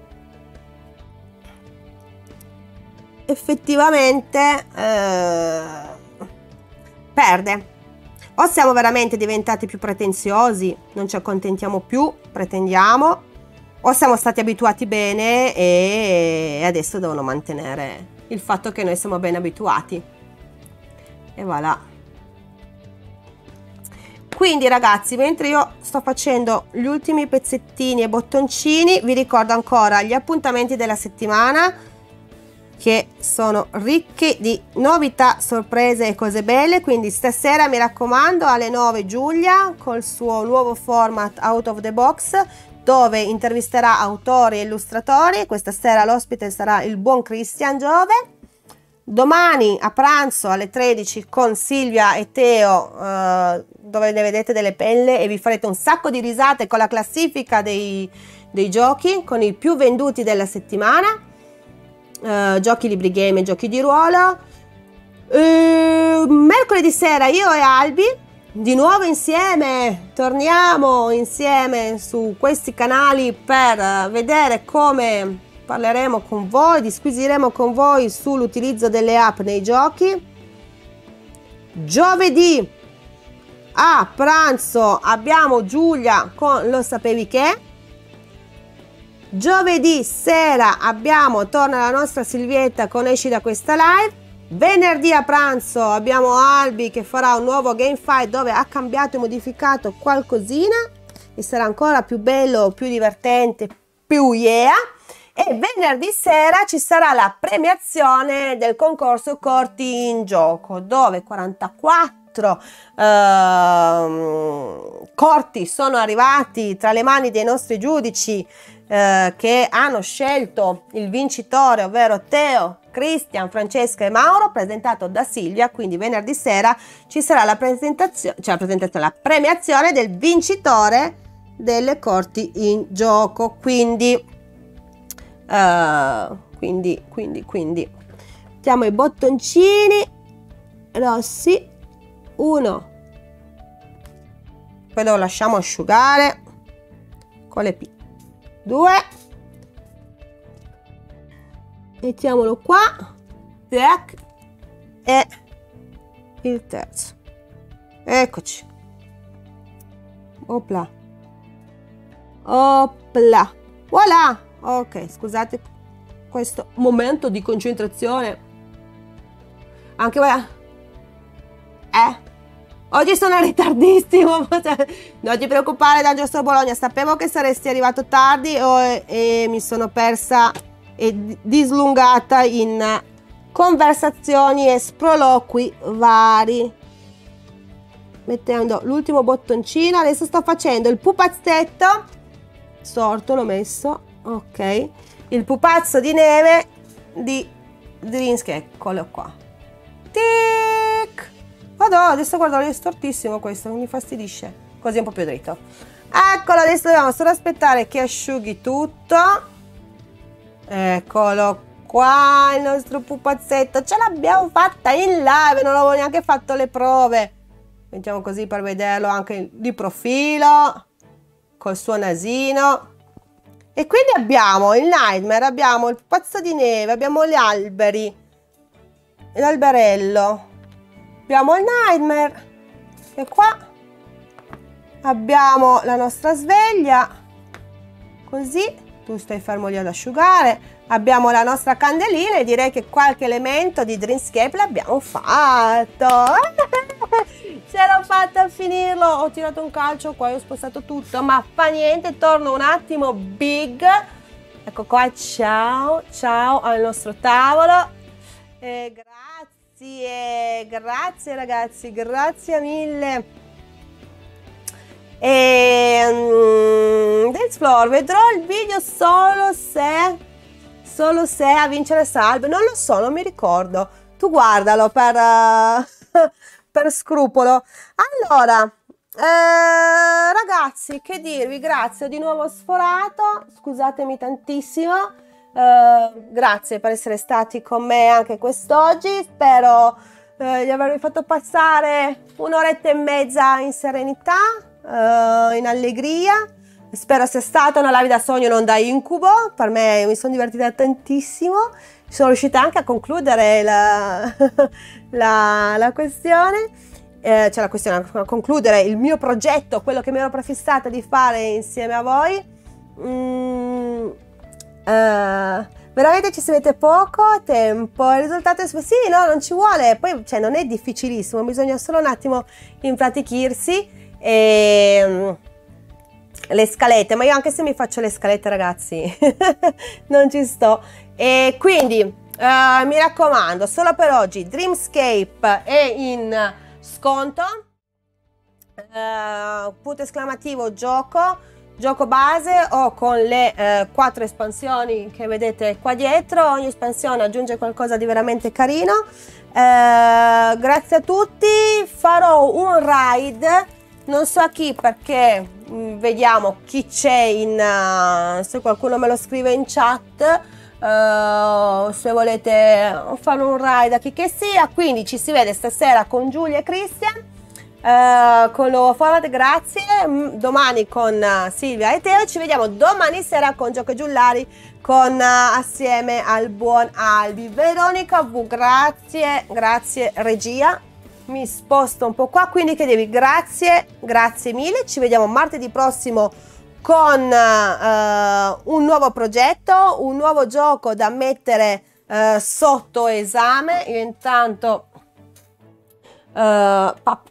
A: effettivamente uh, perde. O siamo veramente diventati più pretenziosi, non ci accontentiamo più, pretendiamo, o siamo stati abituati bene e adesso devono mantenere il fatto che noi siamo ben abituati. E voilà. Quindi ragazzi, mentre io sto facendo gli ultimi pezzettini e bottoncini, vi ricordo ancora gli appuntamenti della settimana che sono ricchi di novità, sorprese e cose belle. Quindi stasera mi raccomando alle nove Giulia col suo nuovo format Out of the Box, dove intervisterà autori e illustratori. Questa sera l'ospite sarà il buon Christian Giove. Domani a pranzo alle tredici con Silvia e Teo, eh, dove ne vedete delle pelle e vi farete un sacco di risate con la classifica dei, dei giochi, con i più venduti della settimana, eh, giochi, libri game e giochi di ruolo. Eh, mercoledì sera io e Albi di nuovo insieme, torniamo insieme su questi canali per vedere come parleremo con voi, disquisiremo con voi sull'utilizzo delle app nei giochi. Giovedì a pranzo abbiamo Giulia con Lo sapevi che. Giovedì sera abbiamo, torna la nostra Silvietta con Esci da questa live. Venerdì a pranzo abbiamo Albi che farà un nuovo game fight dove ha cambiato e modificato qualcosina e sarà ancora più bello, più divertente, più yeah. E venerdì sera ci sarà la premiazione del concorso Corti in Gioco, dove quarantaquattro eh, corti sono arrivati tra le mani dei nostri giudici eh, che hanno scelto il vincitore, ovvero Teo, Cristian, Francesca e Mauro, presentato da Silvia. Quindi venerdì sera ci sarà la presentazione, cioè la presentazione, la premiazione del vincitore delle Corti in Gioco. Quindi Uh, quindi quindi quindi mettiamo i bottoncini rossi, uno, poi lo lasciamo asciugare con le P, due, mettiamolo qua, tac, e il terzo, eccoci, opla, opla, voilà. Ok, scusate questo momento di concentrazione. Anche voi. Eh. Oggi sono ritardissimo. Non ti preoccupare, da Giusto Bologna. Sapevo che saresti arrivato tardi e, e mi sono persa e dislungata in conversazioni e sproloqui vari. Mettendo l'ultimo bottoncino. Adesso sto facendo il pupazzetto. Storto, l'ho messo. Ok, il pupazzo di neve di Dreamscape, eccolo qua. Tic! Vado, adesso guarda, è stortissimo questo, mi fastidisce. così un po' più dritto. Eccolo, adesso dobbiamo solo aspettare che asciughi tutto. Eccolo qua il nostro pupazzetto, ce l'abbiamo fatta in live, non avevo neanche fatto le prove. Mettiamo così per vederlo anche di profilo, col suo nasino. E quindi abbiamo il Nightmare, abbiamo il pupazzo di neve, abbiamo gli alberi, l'alberello, abbiamo il Nightmare e qua abbiamo la nostra sveglia, così. Tu stai fermo lì ad asciugare. Abbiamo la nostra candelina e direi che qualche elemento di Dreamscape l'abbiamo fatto. Ce l'ho fatta a finirlo. Ho tirato un calcio qua e ho spostato tutto, ma fa niente, torno un attimo big. Ecco qua, ciao, ciao al nostro tavolo. Eh, grazie, grazie ragazzi, grazie mille. E um, Dance Floor, vedrò il video solo se solo se a vincere salve, non lo so, non mi ricordo, tu guardalo per, uh, per scrupolo. Allora eh, ragazzi, che dirvi, grazie, di nuovo sforato, scusatemi tantissimo, eh, grazie per essere stati con me anche quest'oggi, spero eh, di avervi fatto passare un'oretta e mezza in serenità, Uh, in allegria. Spero sia stata una live da sogno, non da incubo. Per me mi sono divertita tantissimo, sono riuscita anche a concludere la, la, la questione eh, cioè la questione a concludere il mio progetto, quello che mi ero prefissata di fare insieme a voi. mm, uh, veramente ci si mette poco tempo, il risultato è sì, no, non ci vuole, poi cioè, non è difficilissimo, bisogna solo un attimo impratichirsi. E le scalette, ma io anche se mi faccio le scalette ragazzi non ci sto. E quindi uh, mi raccomando, solo per oggi Dreamscape è in sconto, uh, punto esclamativo gioco, gioco base o con le uh, quattro espansioni che vedete qua dietro. Ogni espansione aggiunge qualcosa di veramente carino. Uh, grazie a tutti, farò un ride, non so a chi, perché mh, vediamo chi c'è in uh, se qualcuno me lo scrive in chat, uh, se volete fare un ride a chi che sia. Quindi ci si vede stasera con Giulia e Cristian uh, con il nuovo format, grazie. M domani con uh, Silvia e Teo. Ci vediamo domani sera con Gioco Giullari con uh, assieme al buon Albi. Veronica V, grazie, grazie regia. Mi sposto un po' qua, quindi chiedevi grazie, grazie mille. Ci vediamo martedì prossimo con uh, un nuovo progetto, un nuovo gioco da mettere uh, sotto esame. Io intanto uh, pap,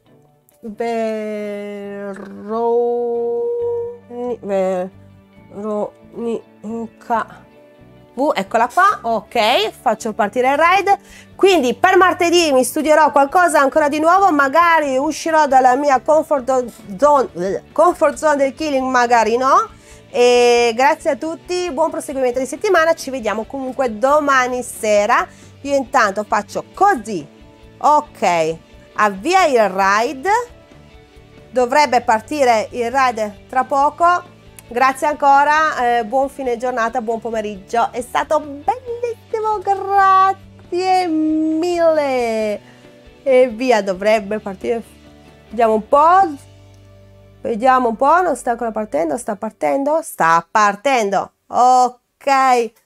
A: Veroni, Veronica Uh, eccola qua, ok, faccio partire il raid. Quindi per martedì mi studierò qualcosa ancora di nuovo, magari uscirò dalla mia comfort zone, comfort zone del killing, magari no. E grazie a tutti, buon proseguimento di settimana, ci vediamo comunque domani sera. Io intanto faccio così, ok, avvia il raid, dovrebbe partire il raid tra poco. Grazie ancora, eh, buon fine giornata, buon pomeriggio, è stato bellissimo, grazie mille. E via, dovrebbe partire, vediamo un po', vediamo un po', non sta ancora partendo, sta partendo, sta partendo, ok.